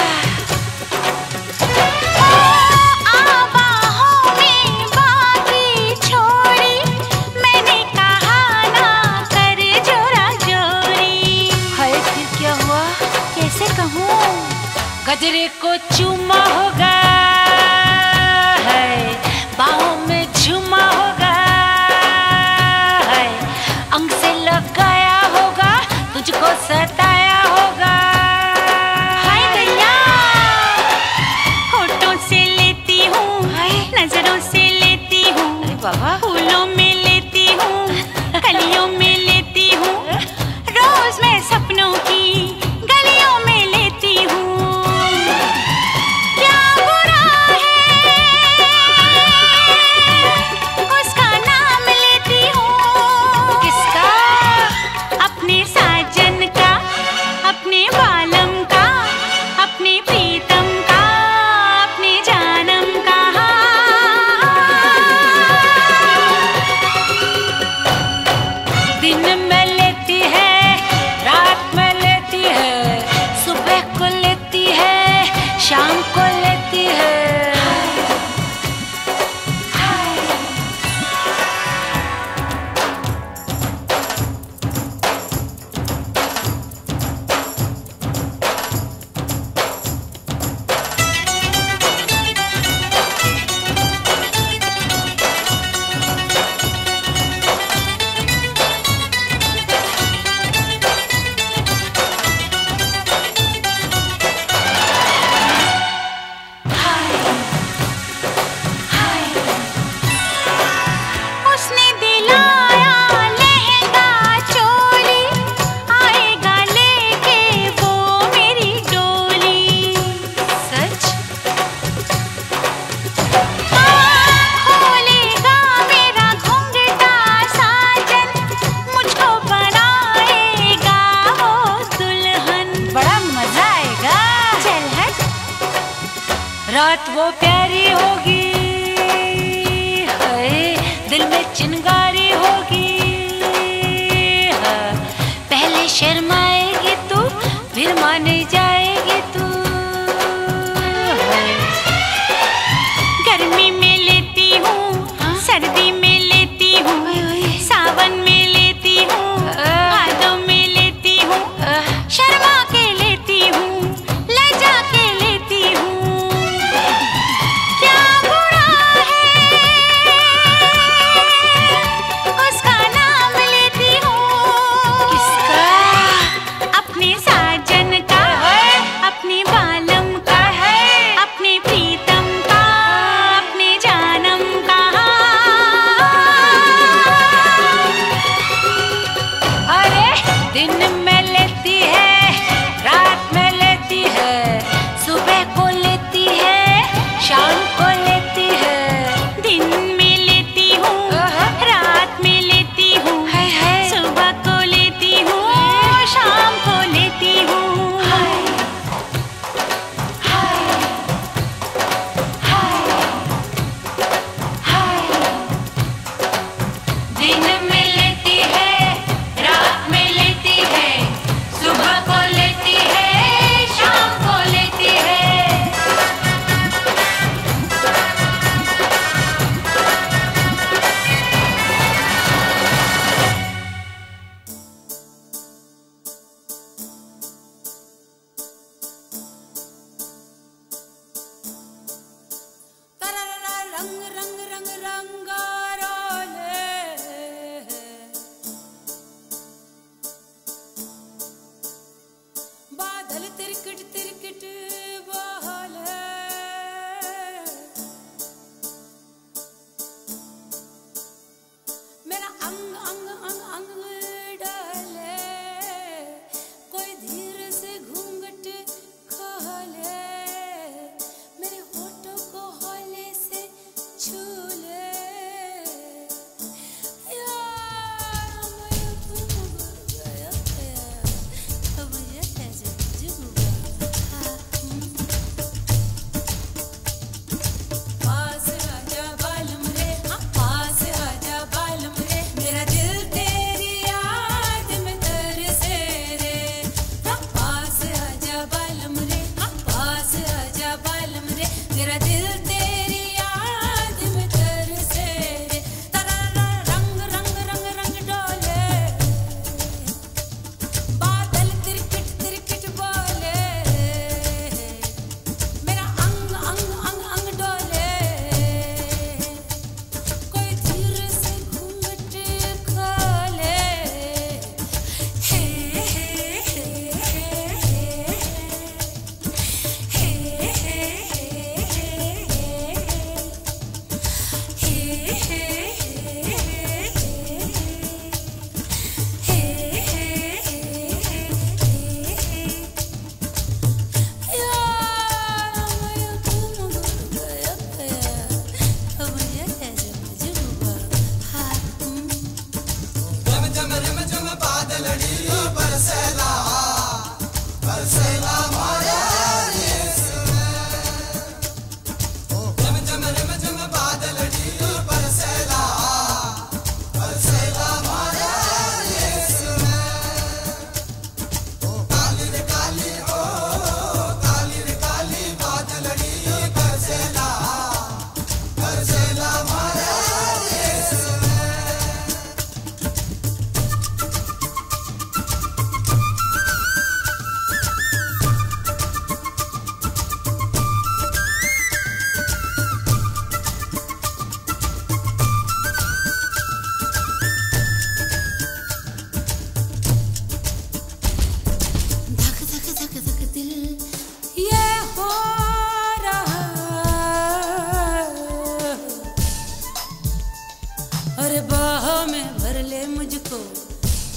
Speaker 5: आ बाहों में बाकी छोड़ी, मैंने कहा ना कर जोरा जोरी।
Speaker 10: हाय फिर क्या हुआ?
Speaker 5: कैसे कहूँ?
Speaker 10: गजरे को चूमा होगा है, बाहों में झूमा होगा है, अंग से लगाया होगा, तुझको सताया होगा।
Speaker 5: हाय दैया, होठों से लेती हूँ, नजरों से लेती हूँ,
Speaker 10: अरे बाबा
Speaker 5: फूलों में लेती हूँ, कलियों में लेती हूँ, रोज मैं सपनों की गलियों में लेती हूँ। क्या बुरा है उसका नाम लेती हूँ।
Speaker 10: किसका?
Speaker 5: अपने साजन का, अपने बालम का, अपने प्रीतम का, अपने जानम का।
Speaker 10: दिन में लेती है, रात में लेती है, सुबह को लेती है, शाम को लेती है।
Speaker 5: उसने दिलाया लहंगा चोली, आएगा लेके वो मेरी डोली।
Speaker 10: सच?
Speaker 5: खोलेगा मेरा घूंघटा साजन, मुझको बनाएगा वो दुल्हन।
Speaker 10: बड़ा मजा आएगा।
Speaker 5: चल हट।
Speaker 10: रात वो प्यारी होगी है, दिल में चिंगारी होगी है, पहले शर्माएगी तू, फिर मान जाएगी तू है।
Speaker 5: गर्मी में लेती हूँ, सर्दी में लेती हूँ, सावन में लेती हूँ, भादों में लेती हूँ, शर्मा के लेती हूँ, लजा के लेती हूँ। क्या बुरा है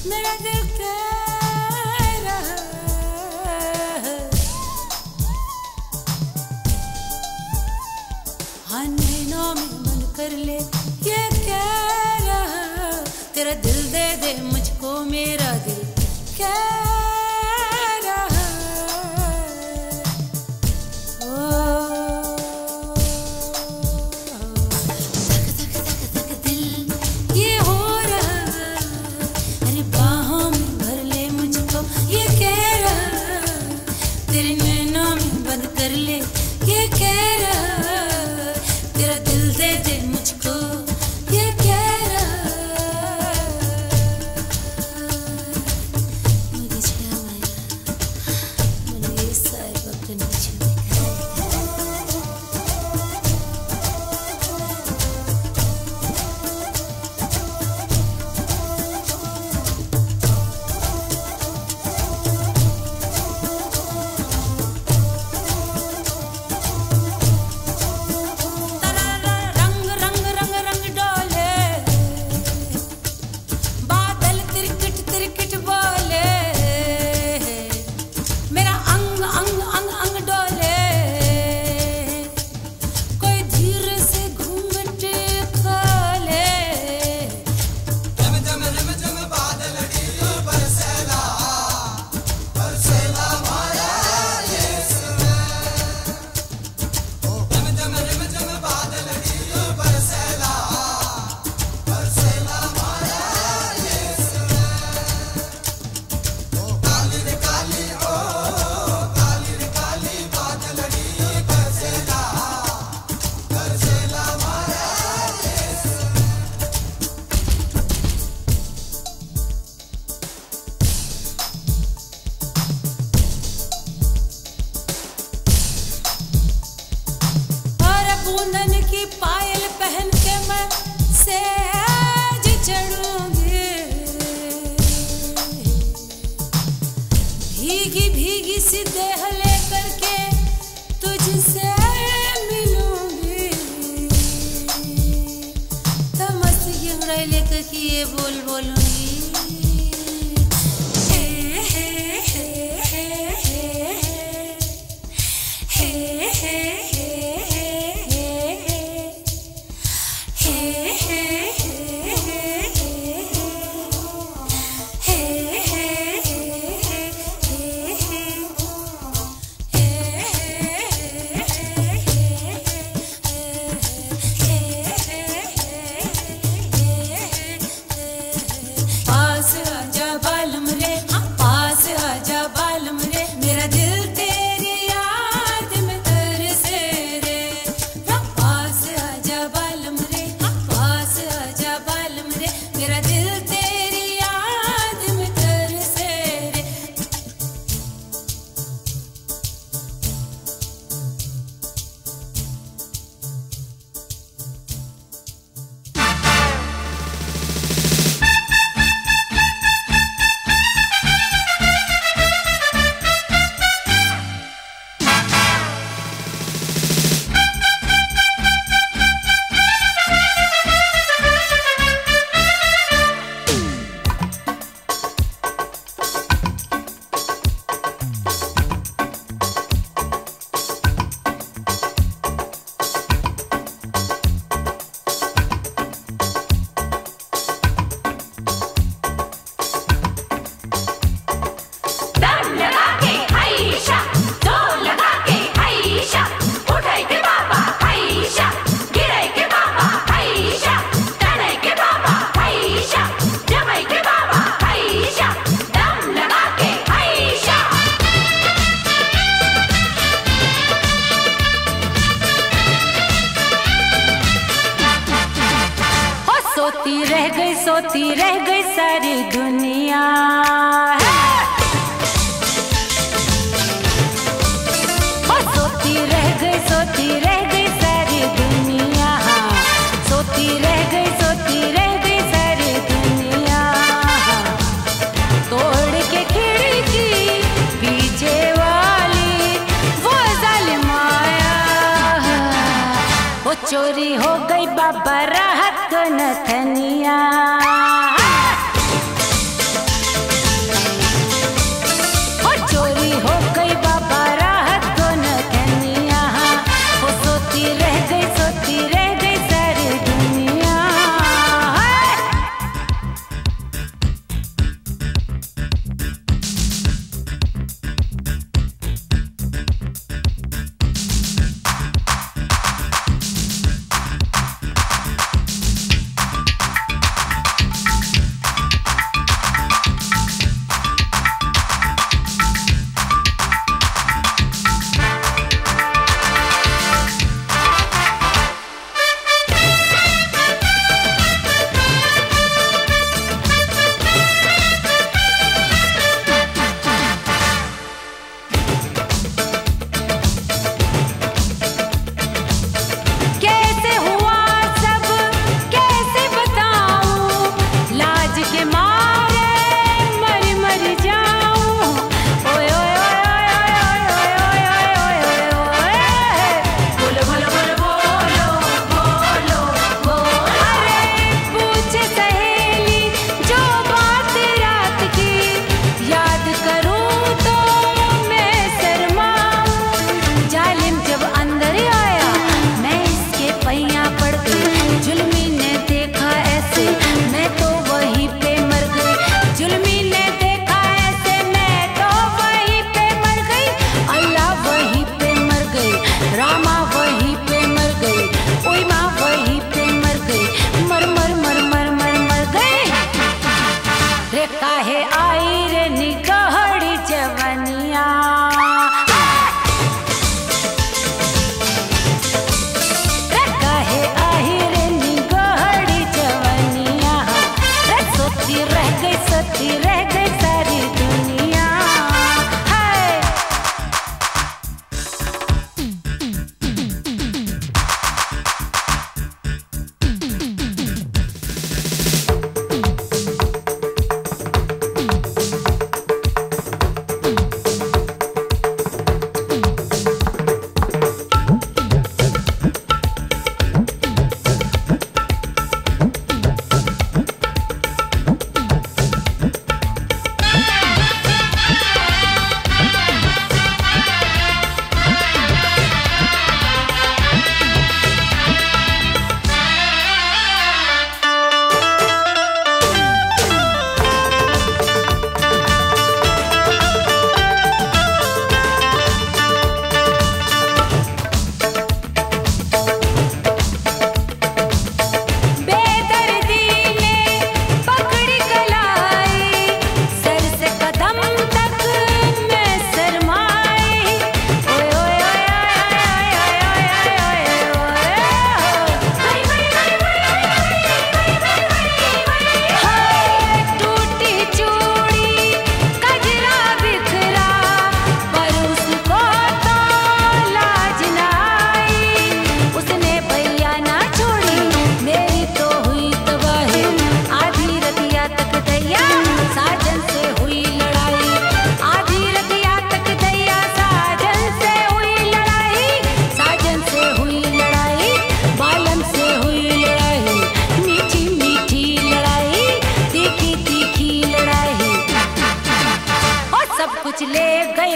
Speaker 10: मेरा दिल कह रहा है, हाँ नैनों में बंद कर ले ये कह रहा, तेरा दिल दे दे मुझको मेरा दिल कह रहा, ओ ये हो रहा, अरे बाहों में भर ले मुझको ये कह रहा, तेरे नैनों में बंद कर ले ये कह रहा, तेरा दिल दे दे मुझको ये कह रहा, मुझे छाया मुझे सारे वक्त नीचे रंग रंग रंग रंग डोले, बादल तिरकिट तिरकिट बोले, मेरा अंग अंग अंग अंग डोले, कोई धीरे से घूंघट खोले, और बूंदन की पायल पहन के मैं सेज चढ़ूंगी, भीगी भीगी सी देह लेकर के तुझसे मिलूंगी, तो मस्त घुंघराई लेकर के ये बोल बोलूंगी, हे हे हे हे हे हे हे पास आजा बालम रे, हाँ पास आजा बालम रे, मेरा दिल तेरी याद में तरसे रे, हाँ पास आजा बालम रे, हाँ पास आजा बालम रे, मेरा दिल तेरी याद में तरसे रे।
Speaker 4: दम लगा के आयशा, जोर लगा के आयशा, उठाई के बाबा आयशा, गिराई के बाबा आयशा, तनाई के बाबा आयशा, जमाई के बाबा आयशा, दम लगा के आयशा।
Speaker 10: ओ सोती रह गई सोती रह गई सारी दुनिया, ओ सोती रह गई सोती रह गई सारी दुनिया, सोती रह गई सोती रह गई सारी दुनिया, तोड़ के खिड़की पीछे वाली वो जालिम आया, वो चोरी हो गई बाबा राहत को नथनिया,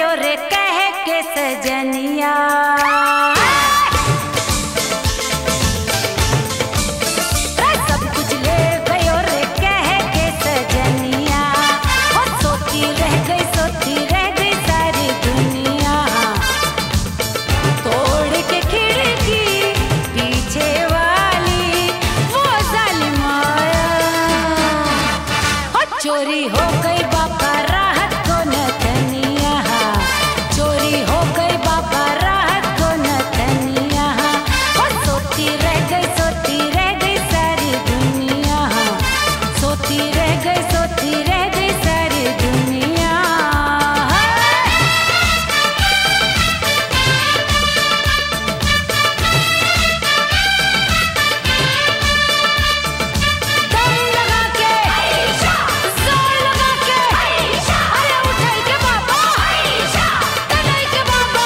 Speaker 10: गयो रे कह के सजनिया। सब कुछ ले गयो रे कह के सजनिया। और सोती रह गई सोती रह गई सारी दुनिया। तोड़ के खिड़की पीछे वाली वो जालिम आया। और चोरी हो गई बाबा राहत को नथनिया। चोरी हो गई बाबा राहत को नथनिया। और सोती रह गई सोती रह गई सारी दुनिया। सोती रह गई सोती रह गई सारी दुनिया। दम लगा के जोर लगा के अरे उठाई के बाबा तनाई के बाबा।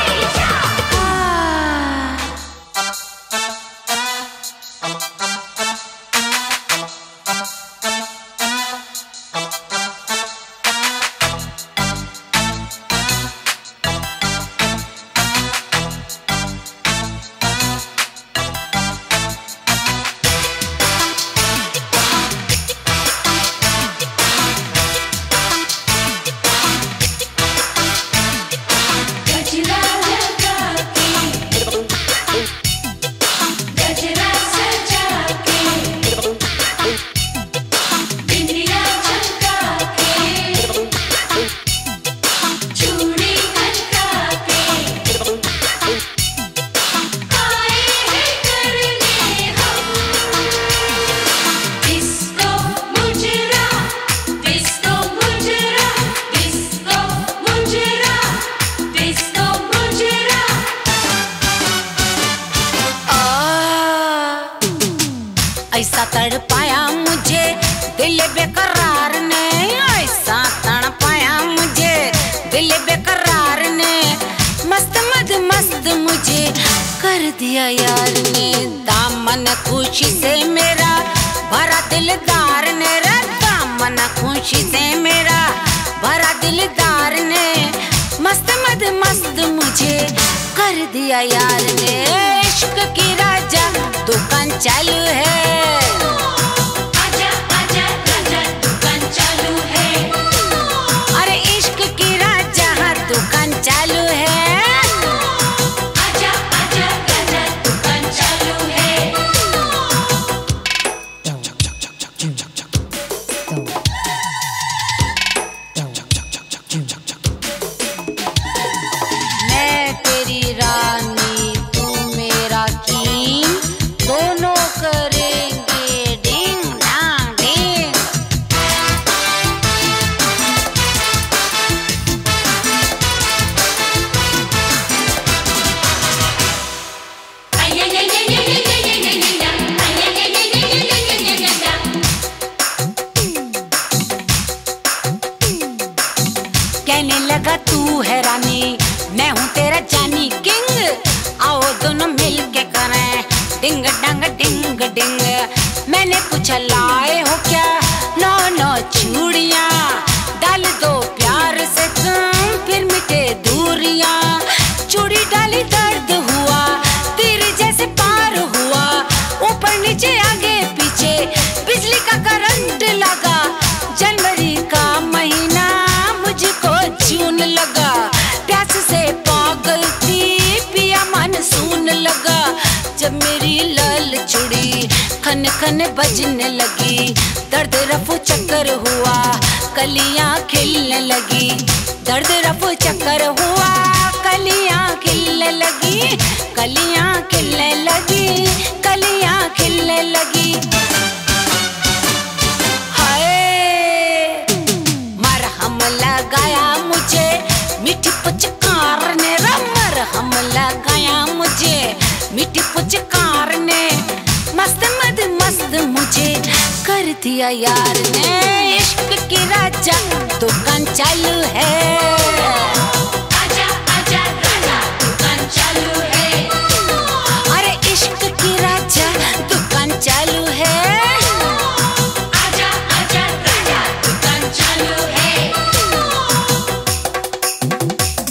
Speaker 4: गजरा लगा के गजरा सजा के बिंदिया चमका के चूड़ी खनका के आए हैं करने हम डिस्को मुजरा डिस्को मुजरा डिस्को मुजरा डिस्को मुजरा।
Speaker 10: आ, ऐसा तड़पाया मुझे दिल बेकरार ने। ऐसा तड़पाया मुझे दिल बेकरार ने। मस्त मद मस्त मुझे कर दिया यार ने। दामन खुशी से मेरा भरा दिलदार ने। रे दामन खुशी से मेरा भरा दिलदार ने। मस्त मद मस्त मुझे कर दिया यार ने। इश्क की राजा दुकान चालू है।
Speaker 4: आजा आजा राजा दुकान चालू है।
Speaker 10: अरे इश्क की राजा दुकान चालू है।
Speaker 4: आजा आजा राजा दुकान चालू है।
Speaker 10: मैं तेरी रानी तू मेरा कीन। दोनों करेंगे डिंग डांग डिंग। कहने लगा तू है रानी मैं हूँ तेरा जानी किंग। आओ दोनों मिल के करें डिंग डंग डिंग डिंग। मैंने पूछा लाए हो क्या नौ नौ चूड़ियाँ। डाल दो प्यार से तुम फिर मिटे दूरियाँ। चूड़ी डाली दर्द हुआ तीर जैसे पार हुआ। ऊपर नीचे आगे पीछे बिजली का करंट लगा। जनवरी का महीना मुझको जून लगा। प्यास से पागल थी पिया मानसून लगा। जब मेरी लाल चूड़ी खन खन बजने लगी। दर्द रफू चक्कर हुआ कलियां खिलने लगी। दर्द रफू चक्कर हुआ कलियां खिलने लगी। कलियां खिलने लगी कलियां खिलने लगी। हाय मरहम लगाया मुझे मीठी पुचकार ने। रे मरहम लगाया मुझे मीठी पुचकार ने। मस्त मद मस्त मुझे कर दिया यार ने। इश्क की राजा दुकान चालू है।
Speaker 4: आजा आजा राजा दुकान चालू है।
Speaker 10: अरे इश्क की राजा दुकान चालू है।
Speaker 4: आजा आजा राजा दुकान चालू है।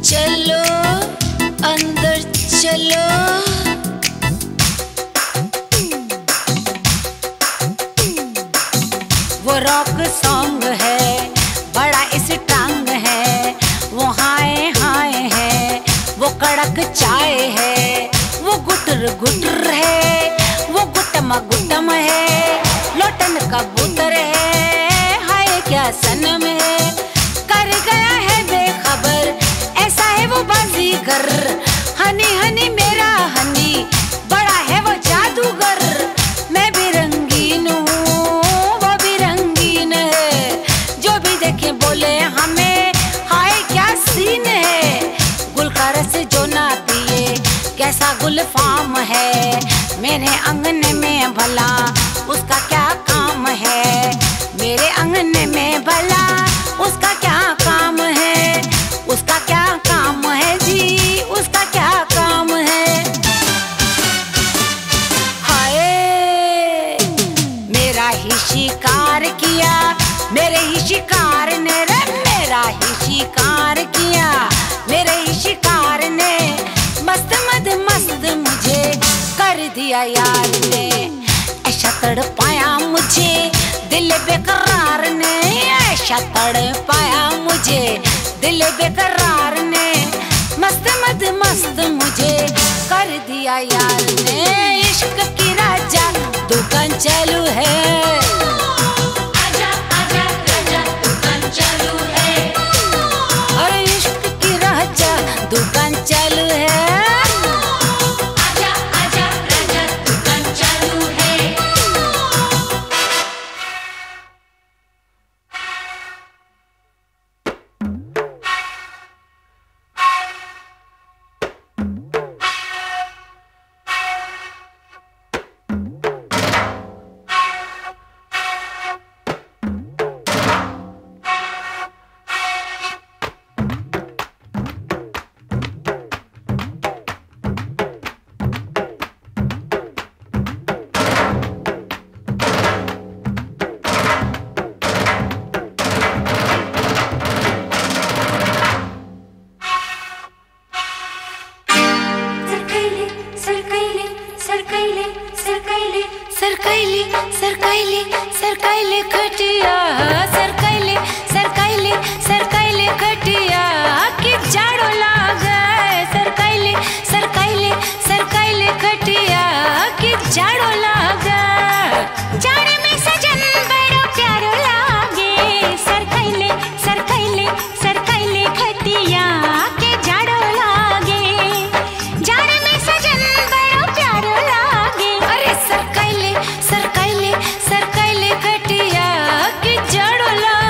Speaker 10: चलो अंदर चलो। वो रॉक सॉन्ग है, बड़ा स्ट्रांग है, वो हाय हाय है, वो कड़क चाय है, वो गुटर गुटर है, वो गुटम गुटम है, लोटन कबूतर है, हाय क्या सनम है, कर गया है बेखबर, ऐसा है वो बाजीगर, हनी हनी मेरा हनी, बड़ा है वो जादूगर, मैं भी रंगीन हूँ वो भी रंगीन है, जो भी देखे बोले हमें हाय क्या सीन है, गुल का रस जो ना पिए कैसा गुलफाम है, मेरे अंगने में भला उसका क्या काम है, मेरे अंगने में भला उसका क्या काम है, उसका क्या काम है जी, उसका क्या काम है। हाय मेरा ही शिकार किया, मेरे ही शिकार ने रे, मेरा ही शिकार किया, मेरे ही शिकार ने, मस्त मद मस्त मुझे कर दिया यार ने, ऐसा तड़पाया मुझे दिल बेकरार ने, ऐसा तड़पाया मुझे दिल बेकरार ने, मस्त मद मस्त मुझे कर दिया यार ने, इश्क की राजा दुकान चालू है, आजा आजा राजा दुकान चालू है, अरे इश्क की राजा दुकान चालू है, आजा आजा राजा दुकान चालू है। सरकाइले सरकाइले सरकाइले खटिया, सरकाइले सरकाइले सरकाइले खटिया, कि जाड़ो लागे, सरकाइले सरकाइले सरकाइले खटिया, कि जाड़ो लागे, जाड़े में सजन बड़ा प्यारो लागे, सरकाइले सरकाइले सरकाइले खटिया, कि जाड़ो लागे, जाड़े में सजन बड़ा प्यारो लागे, अरे सरकाइले सरकाइले सरकाइले खटिया, कि जाड़ो लागे।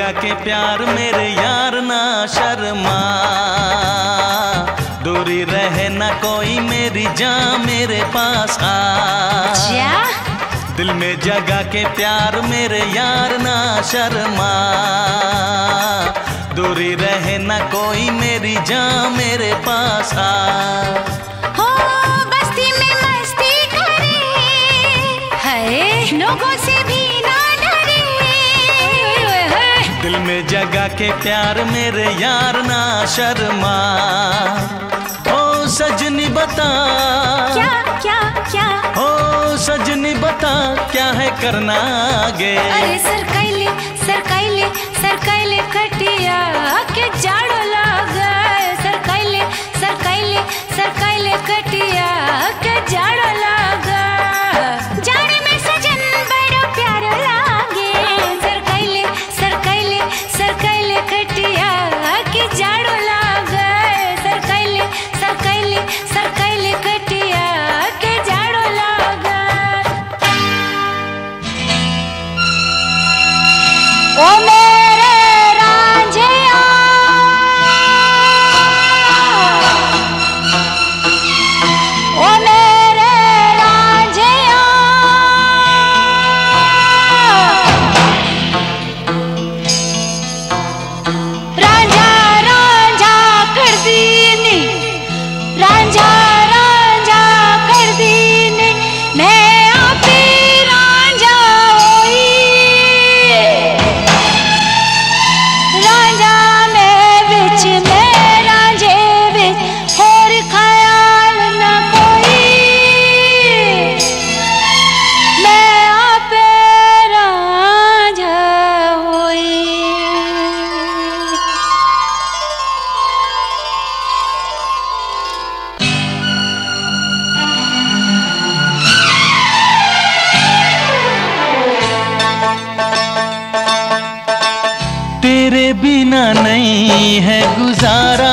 Speaker 2: जगह के प्यार मेरे यार ना शर्मा, दूरी रहे ना कोई मेरी जान मेरे पास आ। दिल में जगह के प्यार मेरे यार ना शर्मा, दूरी रहे ना कोई मेरी जान मेरे पास आ।
Speaker 5: हो बस्ती में मस्ती करे, है लोगों से भी ना डरे।
Speaker 2: दिल में जगह के प्यार मेरे यार ना शर्मा। ओ सजनी बता
Speaker 5: क्या क्या क्या,
Speaker 2: ओ सजनी बता क्या है करना आगे।
Speaker 5: अरे सर कैले सर कैले सर कैले कटिया के जाड़ो लगा। सर कैले सर कैले सर कैले कटिया के जाड़ो लगा। जाने में सजन बड़ो प्यारो लागे। सर कैले सर कैले सर कैले कटिया के जाड़ो लगा। सर कैले सर कैले सर कैले कटिया के जाड़ो लगा। ओ मेरे रांझिया, ओ मेरे रांझिया, रांझा रांझा कर दीनी, रांझा रांझा कर दीनी, मैं आपे रांझा होई। रांझा में बिच में रांझे बिच होर ख्याल न कोई। मैं आपे रांझा होई।
Speaker 2: तेरे बिना नहीं है गुजारा,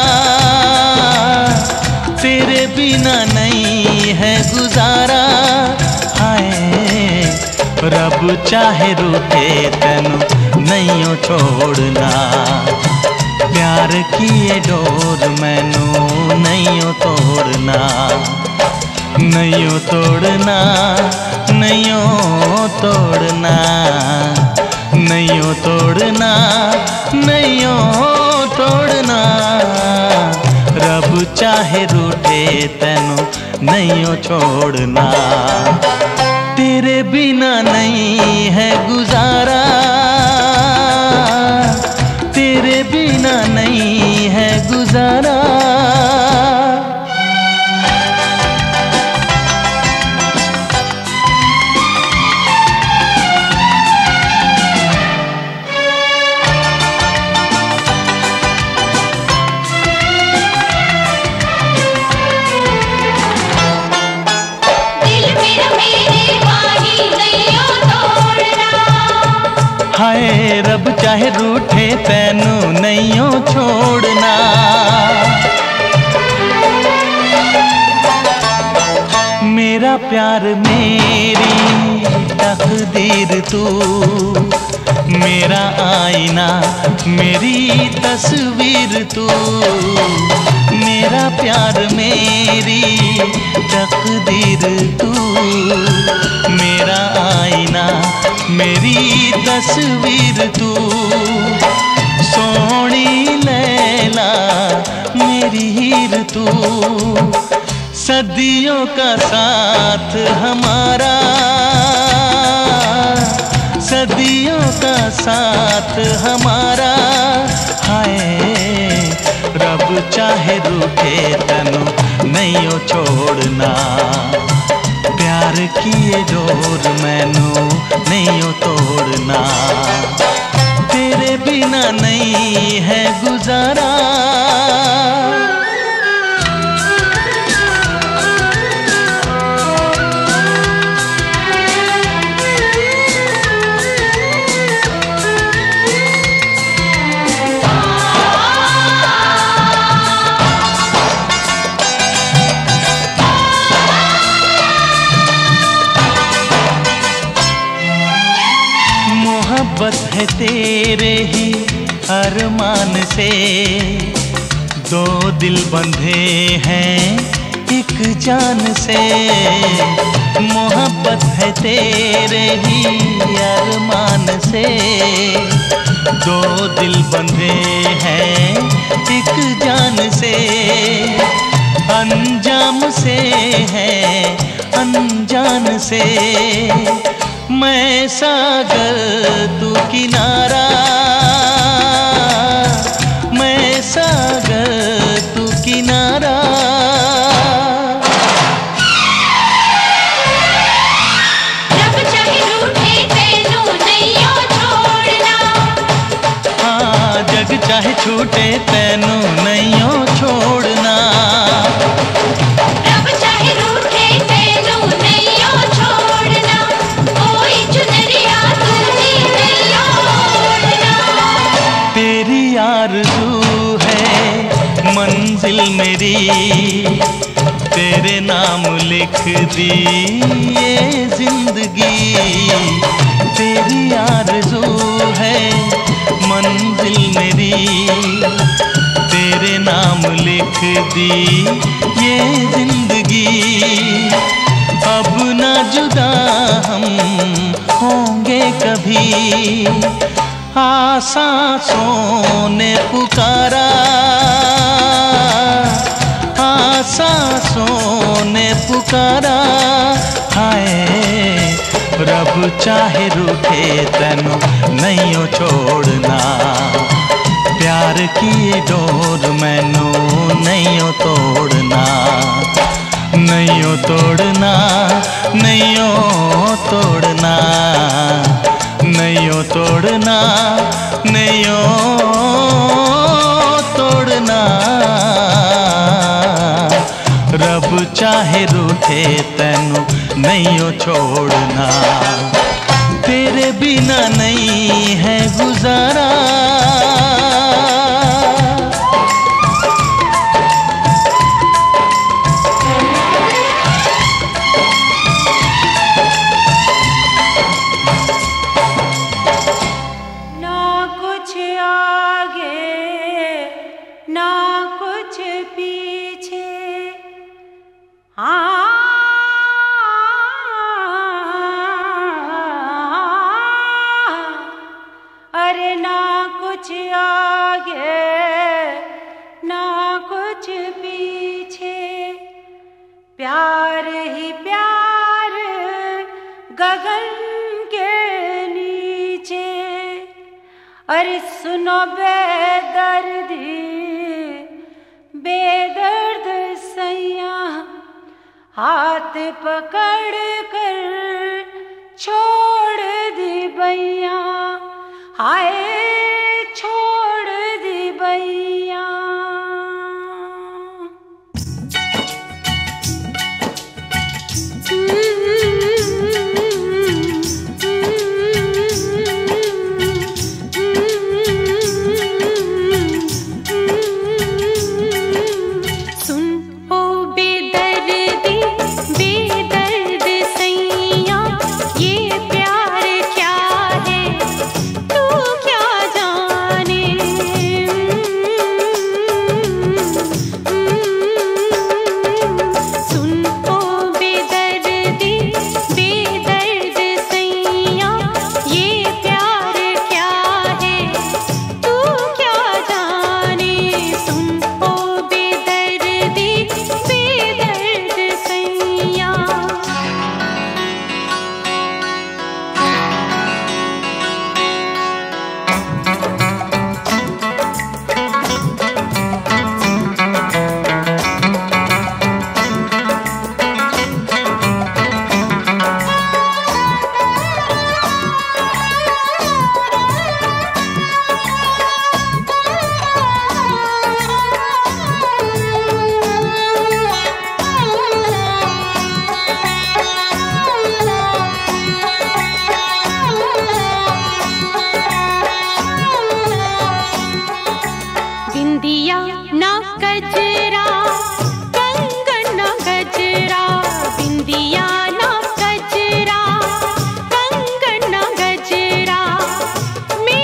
Speaker 2: तेरे बिना नहीं है गुजारा। हाय रब चाहे रूठे तेनू नहीं छोड़ना, प्यार की ये डोर मैनू नहीं तोड़ना, नहीं तोड़ना, नहीं तोड़ना, नहीं तोड़ना, नहीं तोड़ना। रब चाहे रूठे तेनू नहीं छोड़ना, तेरे बिना नहीं है गुजारा, तेरे बिना नहीं है गुजारा। हाय रब चाहे रूठे तैनू नहीं छोड़ना, मेरा प्यार मेरी तकदीर तू, मेरा आईना मेरी तस्वीर तू। मेरा प्यार मेरी तकदीर तू, मेरा आईना मेरी तस्वीर तू। सोनी लैला मेरी हीर तू, सदियों का साथ हमारा, सदियों का साथ हमारा। हाय रब चाहे रूठे तनु नहीं छोड़ना, प्यार की ये डोर मैनू नहीं तोड़ना, तेरे बिना नहीं है गुजारा। मोहब्बत
Speaker 11: है तेरे ही अरमान से, दो दिल बंधे हैं एक जान से। मोहब्बत है तेरे ही अरमान से, दो दिल बंधे हैं एक जान से। अंजाम से है अनजान से, मैं सागर तू किनारा, मैं सागर तू किनारा।
Speaker 4: जब चाहे रूठे तेनू नैयो छोड़ना,
Speaker 11: हाँ जग चाहे छूटे तेनू नैयो छोड़ना।
Speaker 4: जब चाहे रूठे तेनू नैयो छोड़ना, कोई चुनरिया तुझे नैयो ओढ़ना।
Speaker 11: तेरी आरज़ू है मंजिल मेरी, तेरे नाम लिख दी ये जिंदगी। तेरी आरज़ू है मंजिल मेरी, तेरे नाम लिख दी ये जिंदगी। अब ना जुदा हम होंगे कभी, सांसों ने पुकारा, सांसों ने पुकारा। हाय रब चाहे रूठे तेनू नैयो छोड़ना, प्यार की डोर मैनू नैयो तोड़ना। नैयो तोड़ना, नैयो तोड़ना, नैयो तोड़ना, नैयो तोड़ना। रब चाहे रूठे तेनू नैयो छोड़ना, तेरे बिना नहीं है गुजारा।
Speaker 5: ना कुछ आगे ना कुछ पीछे, हाँ अरे ना कुछ आगे ना कुछ पीछे, प्यार ही प्यार गगन के नीचे। अरे सुनो बेदर्दी बेदर्द सैया, हाथ पकड़ कर छोड़ दी बैया। हाय छोड़ दी बैया।
Speaker 8: सुन ओ बेदर्दी बेदर्द सैया, ये प्यार क्या है तू क्या जाने। सुन ओ बेदर्दी बेदर्द सैया, ये प्यार क्या है तू क्या जाने। सुन ओ बेदर्दी बेदर्द सैया। बिंदिया ना गजरा कंगन ना गजरा, बिंदिया ना गजरा कंगन ना गजरा।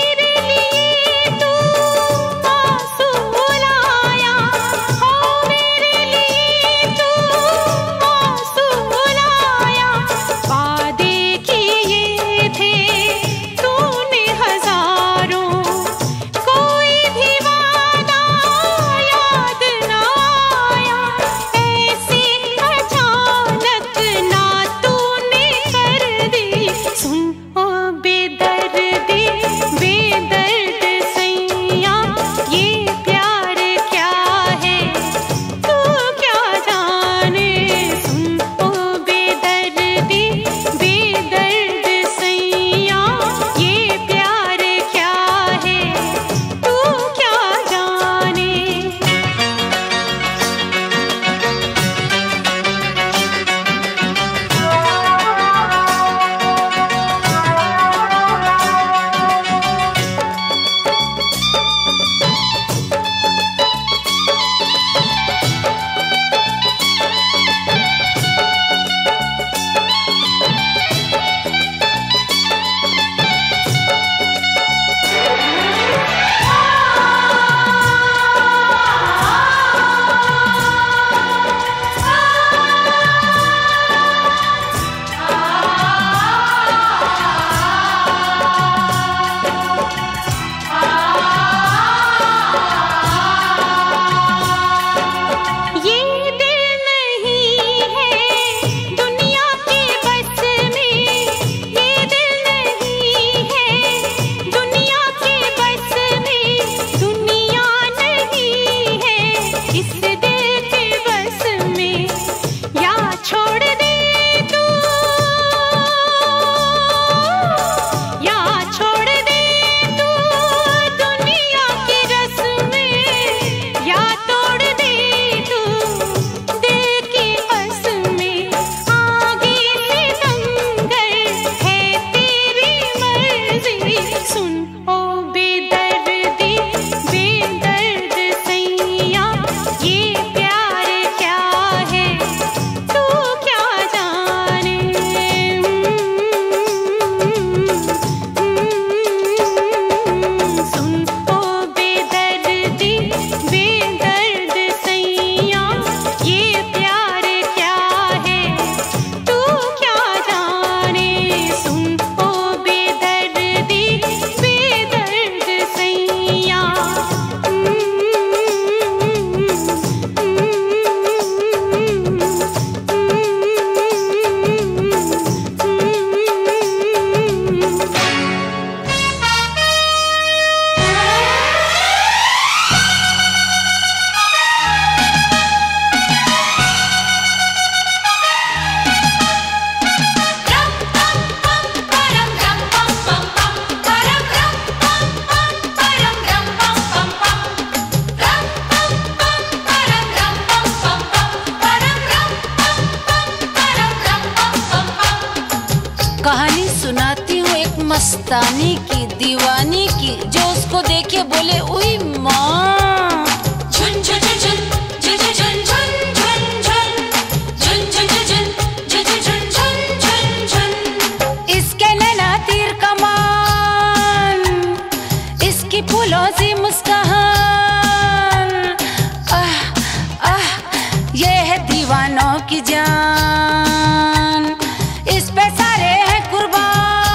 Speaker 10: मस्तानी की दीवानी की, जो उसको देखे बोले उई माँ।
Speaker 4: झुन झुन झुन झुन झुन झुन झुन झुन झुन झुन झुन झुन झुन झुन झुन।
Speaker 10: इसके नैना तीर कमान, इसकी फूलों सी मुस्कान, आह आह ये है दीवानों की जान, इस पे सारे हैं कुर्बान।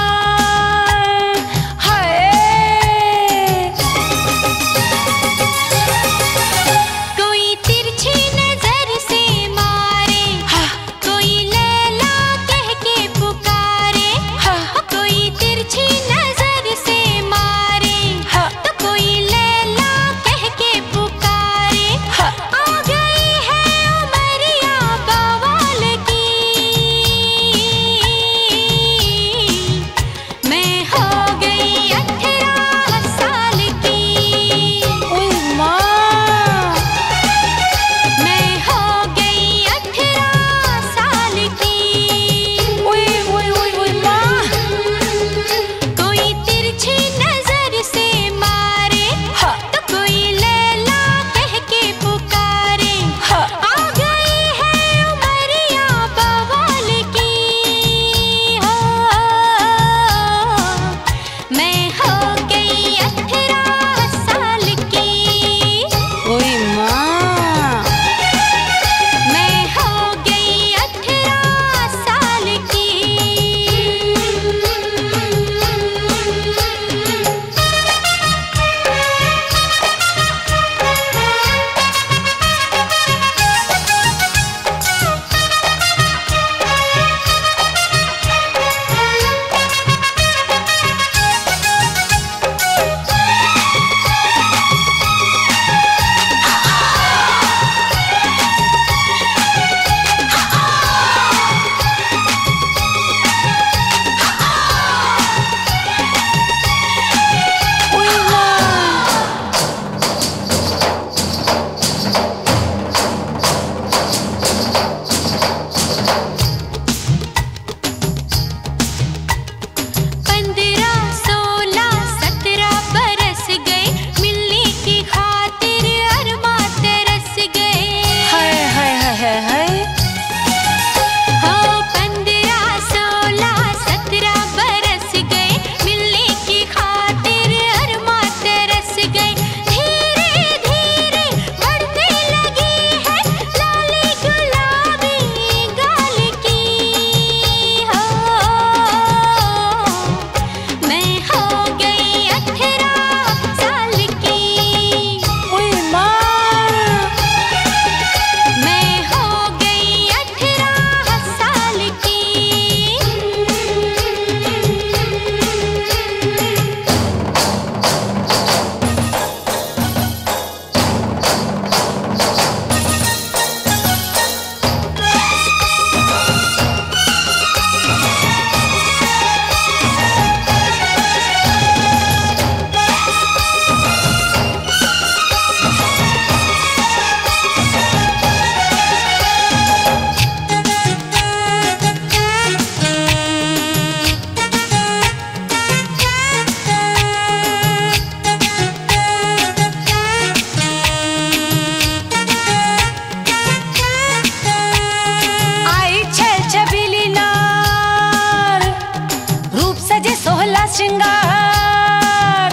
Speaker 10: श्रृंगार,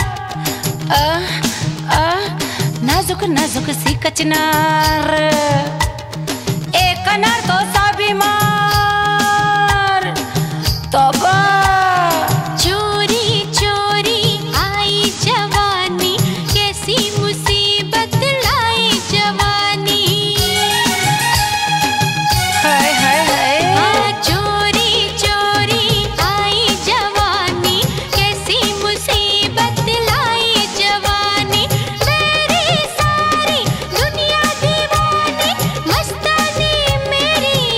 Speaker 10: आ, आ, नाजुक नाजुक सी कचनार, एक अनार तो सा बीमार, तौबा
Speaker 5: चोरी चोरी आई जवानी, कैसी मुसीबत लाई जवानी।
Speaker 10: हाय हाय हाय
Speaker 5: हाँ, चोरी चोरी आई जवानी, कैसी मुसीबत लाई जवानी। मेरी सारी दुनिया दीवानी, मस्तानी मेरी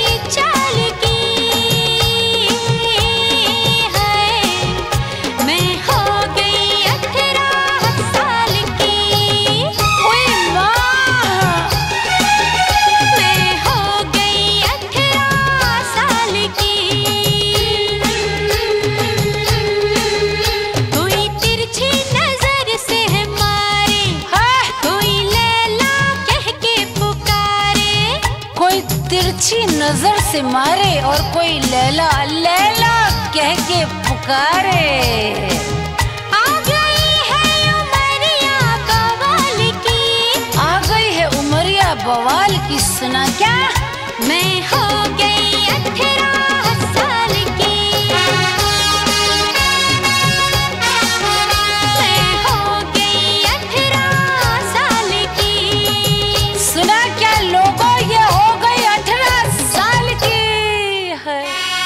Speaker 10: तिरछी नजर से मारे और कोई लैला लैला कह के पुकारे।
Speaker 5: आ गई है उमरिया बवाल की,
Speaker 10: आ गई है उमरिया बवाल की, सुना क्या?
Speaker 5: मैं हो गई अठारह साल की, मैं हो गई अठारह साल की।
Speaker 10: सुना क्या लोगों, ये हो गई अठारह साल की है।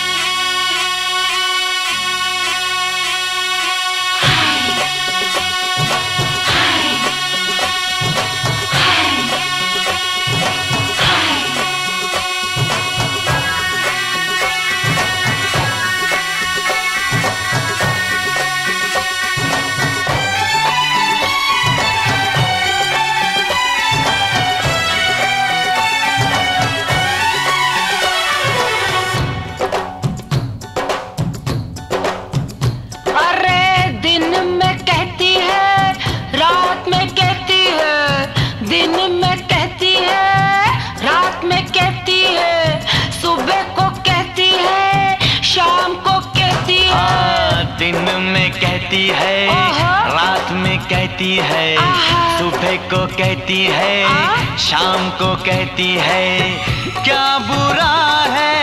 Speaker 2: दिन में कहती है, रात में कहती है, सुबह को कहती है, शाम को कहती है, क्या बुरा है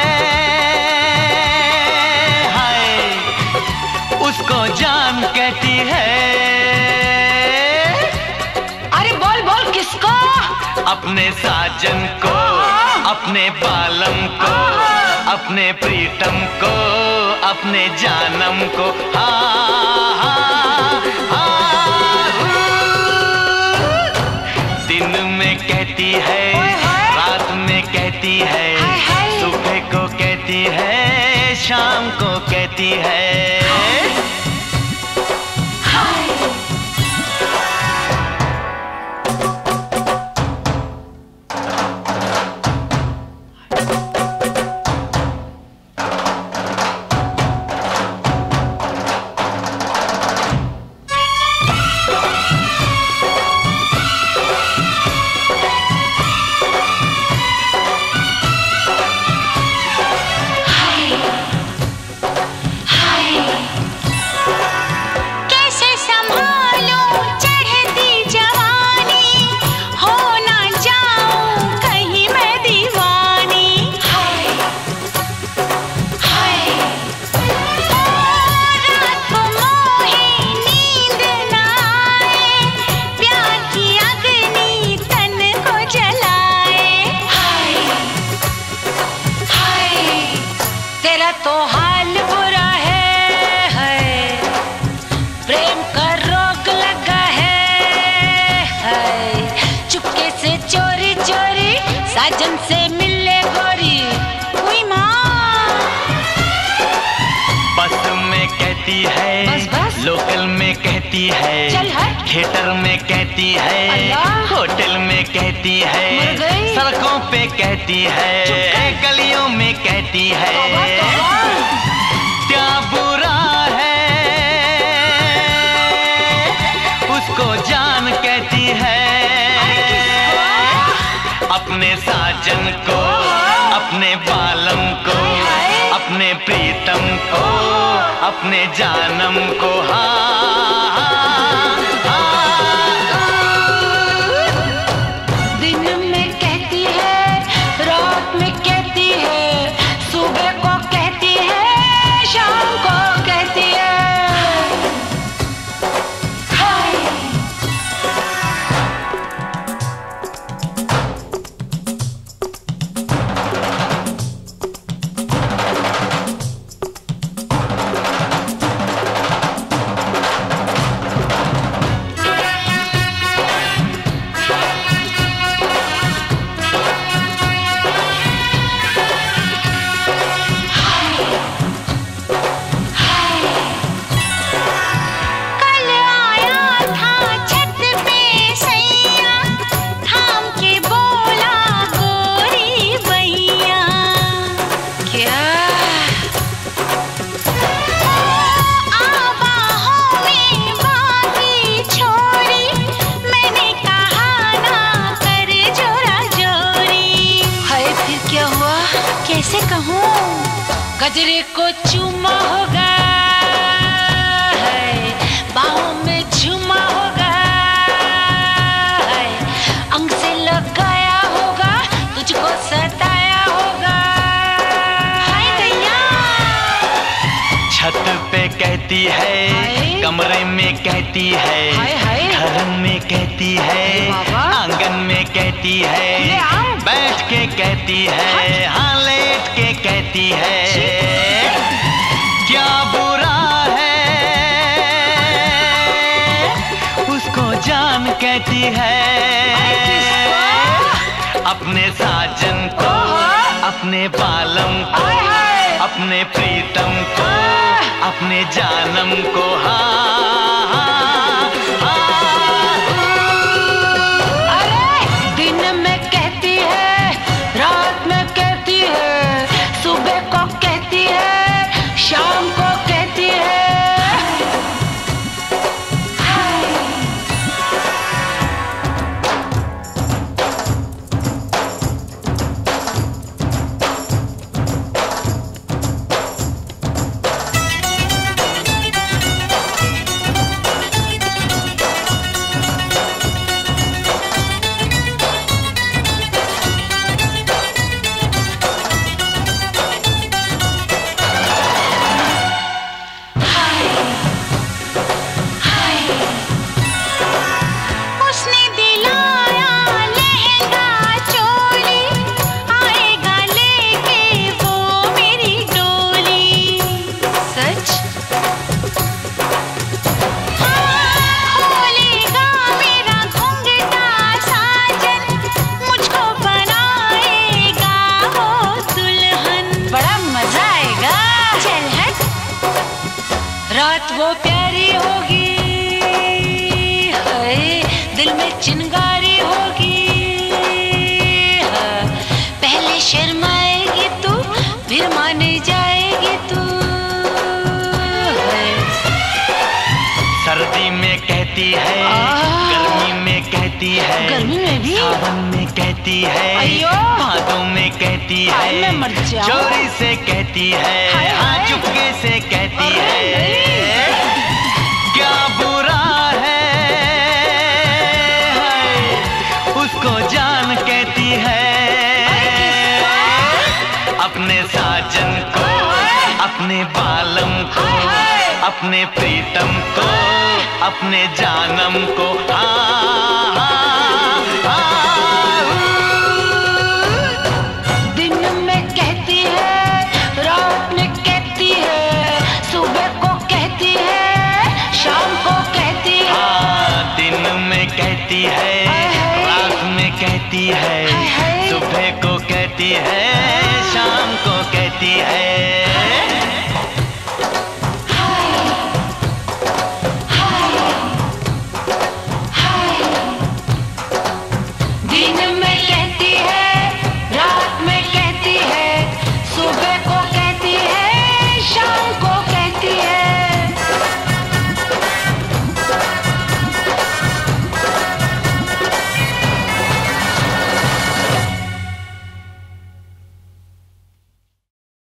Speaker 2: हाय उसको जान कहती है।
Speaker 10: अरे बोल बोल किसको?
Speaker 2: अपने साजन को, अपने बालम को, अपने प्रीतम को, अपने जानम को। हाँ हाँ हाँ दिन में कहती है, रात में कहती है, सुबह को कहती है, शाम को कहती है।
Speaker 10: तो हाल बुरा है, है प्रेम का रोग लगा है, है चुपके से चोरी चोरी साजन से मिले गोरी। कोई माँ
Speaker 2: बस में कहती है,
Speaker 10: बस बस
Speaker 2: लोकल में कहती है,
Speaker 10: चल हट,
Speaker 2: थिएटर में कहती है, होटल में कहती है, सड़कों पे कहती है, गलियों में कहती है, क्या बुरा है उसको जान कहती है। अपने साजन को, अपने बालम को, अपने प्रीतम को, अपने जानम को। हाँ हाँ
Speaker 10: दिन में कहती है, रात में कहती है, सुबह को कहती है, शाम को कहती है। गजरे को चूमा होगा, है बाहों में झूमा होगा, है अंग से लगाया होगा, तुझको सताया होगा। हाय दैया
Speaker 11: छत पे कहती है, कमरे में कहती है, घर में कहती है, आंगन में कहती है, बैठ के कहती है, हाँ लेट के कहती है। क्या बुरा है उसको जान कहती है, अपने साजन को, अपने बालम को, अपने प्रीतम को, अपने जानम को, हाँ हाँ हाँ।
Speaker 10: अरे दिन में कहती है, रात में कहती है, सुबह को कहती है, शाम को कहती है। रात वो प्यारी होगी, हाय दिल में चिंगारी होगी, हाँ, पहले शर्माएगी तू, फिर मान जाएगी तू।
Speaker 11: सर्दी में कहती है, गर्मी में कहती है,
Speaker 10: गर्मी में भी,
Speaker 11: सावन में कहती है, भादों में कहती है, चोरी से कहती है, हाँ चुपके से कहती है। क्या बुरा है, है उसको जान कहती है, अपने साजन को, अपने बालम को, अपने प्रीतम को, अपने जानम को, हाँ हाँ हाँ।
Speaker 10: दिन में कहती है, रात में कहती है, सुबह को कहती है, शाम को कहती है।
Speaker 11: हाँ दिन में कहती है, रात में कहती है, सुबह को कहती है, शाम को कहती है।
Speaker 10: दिन में कहती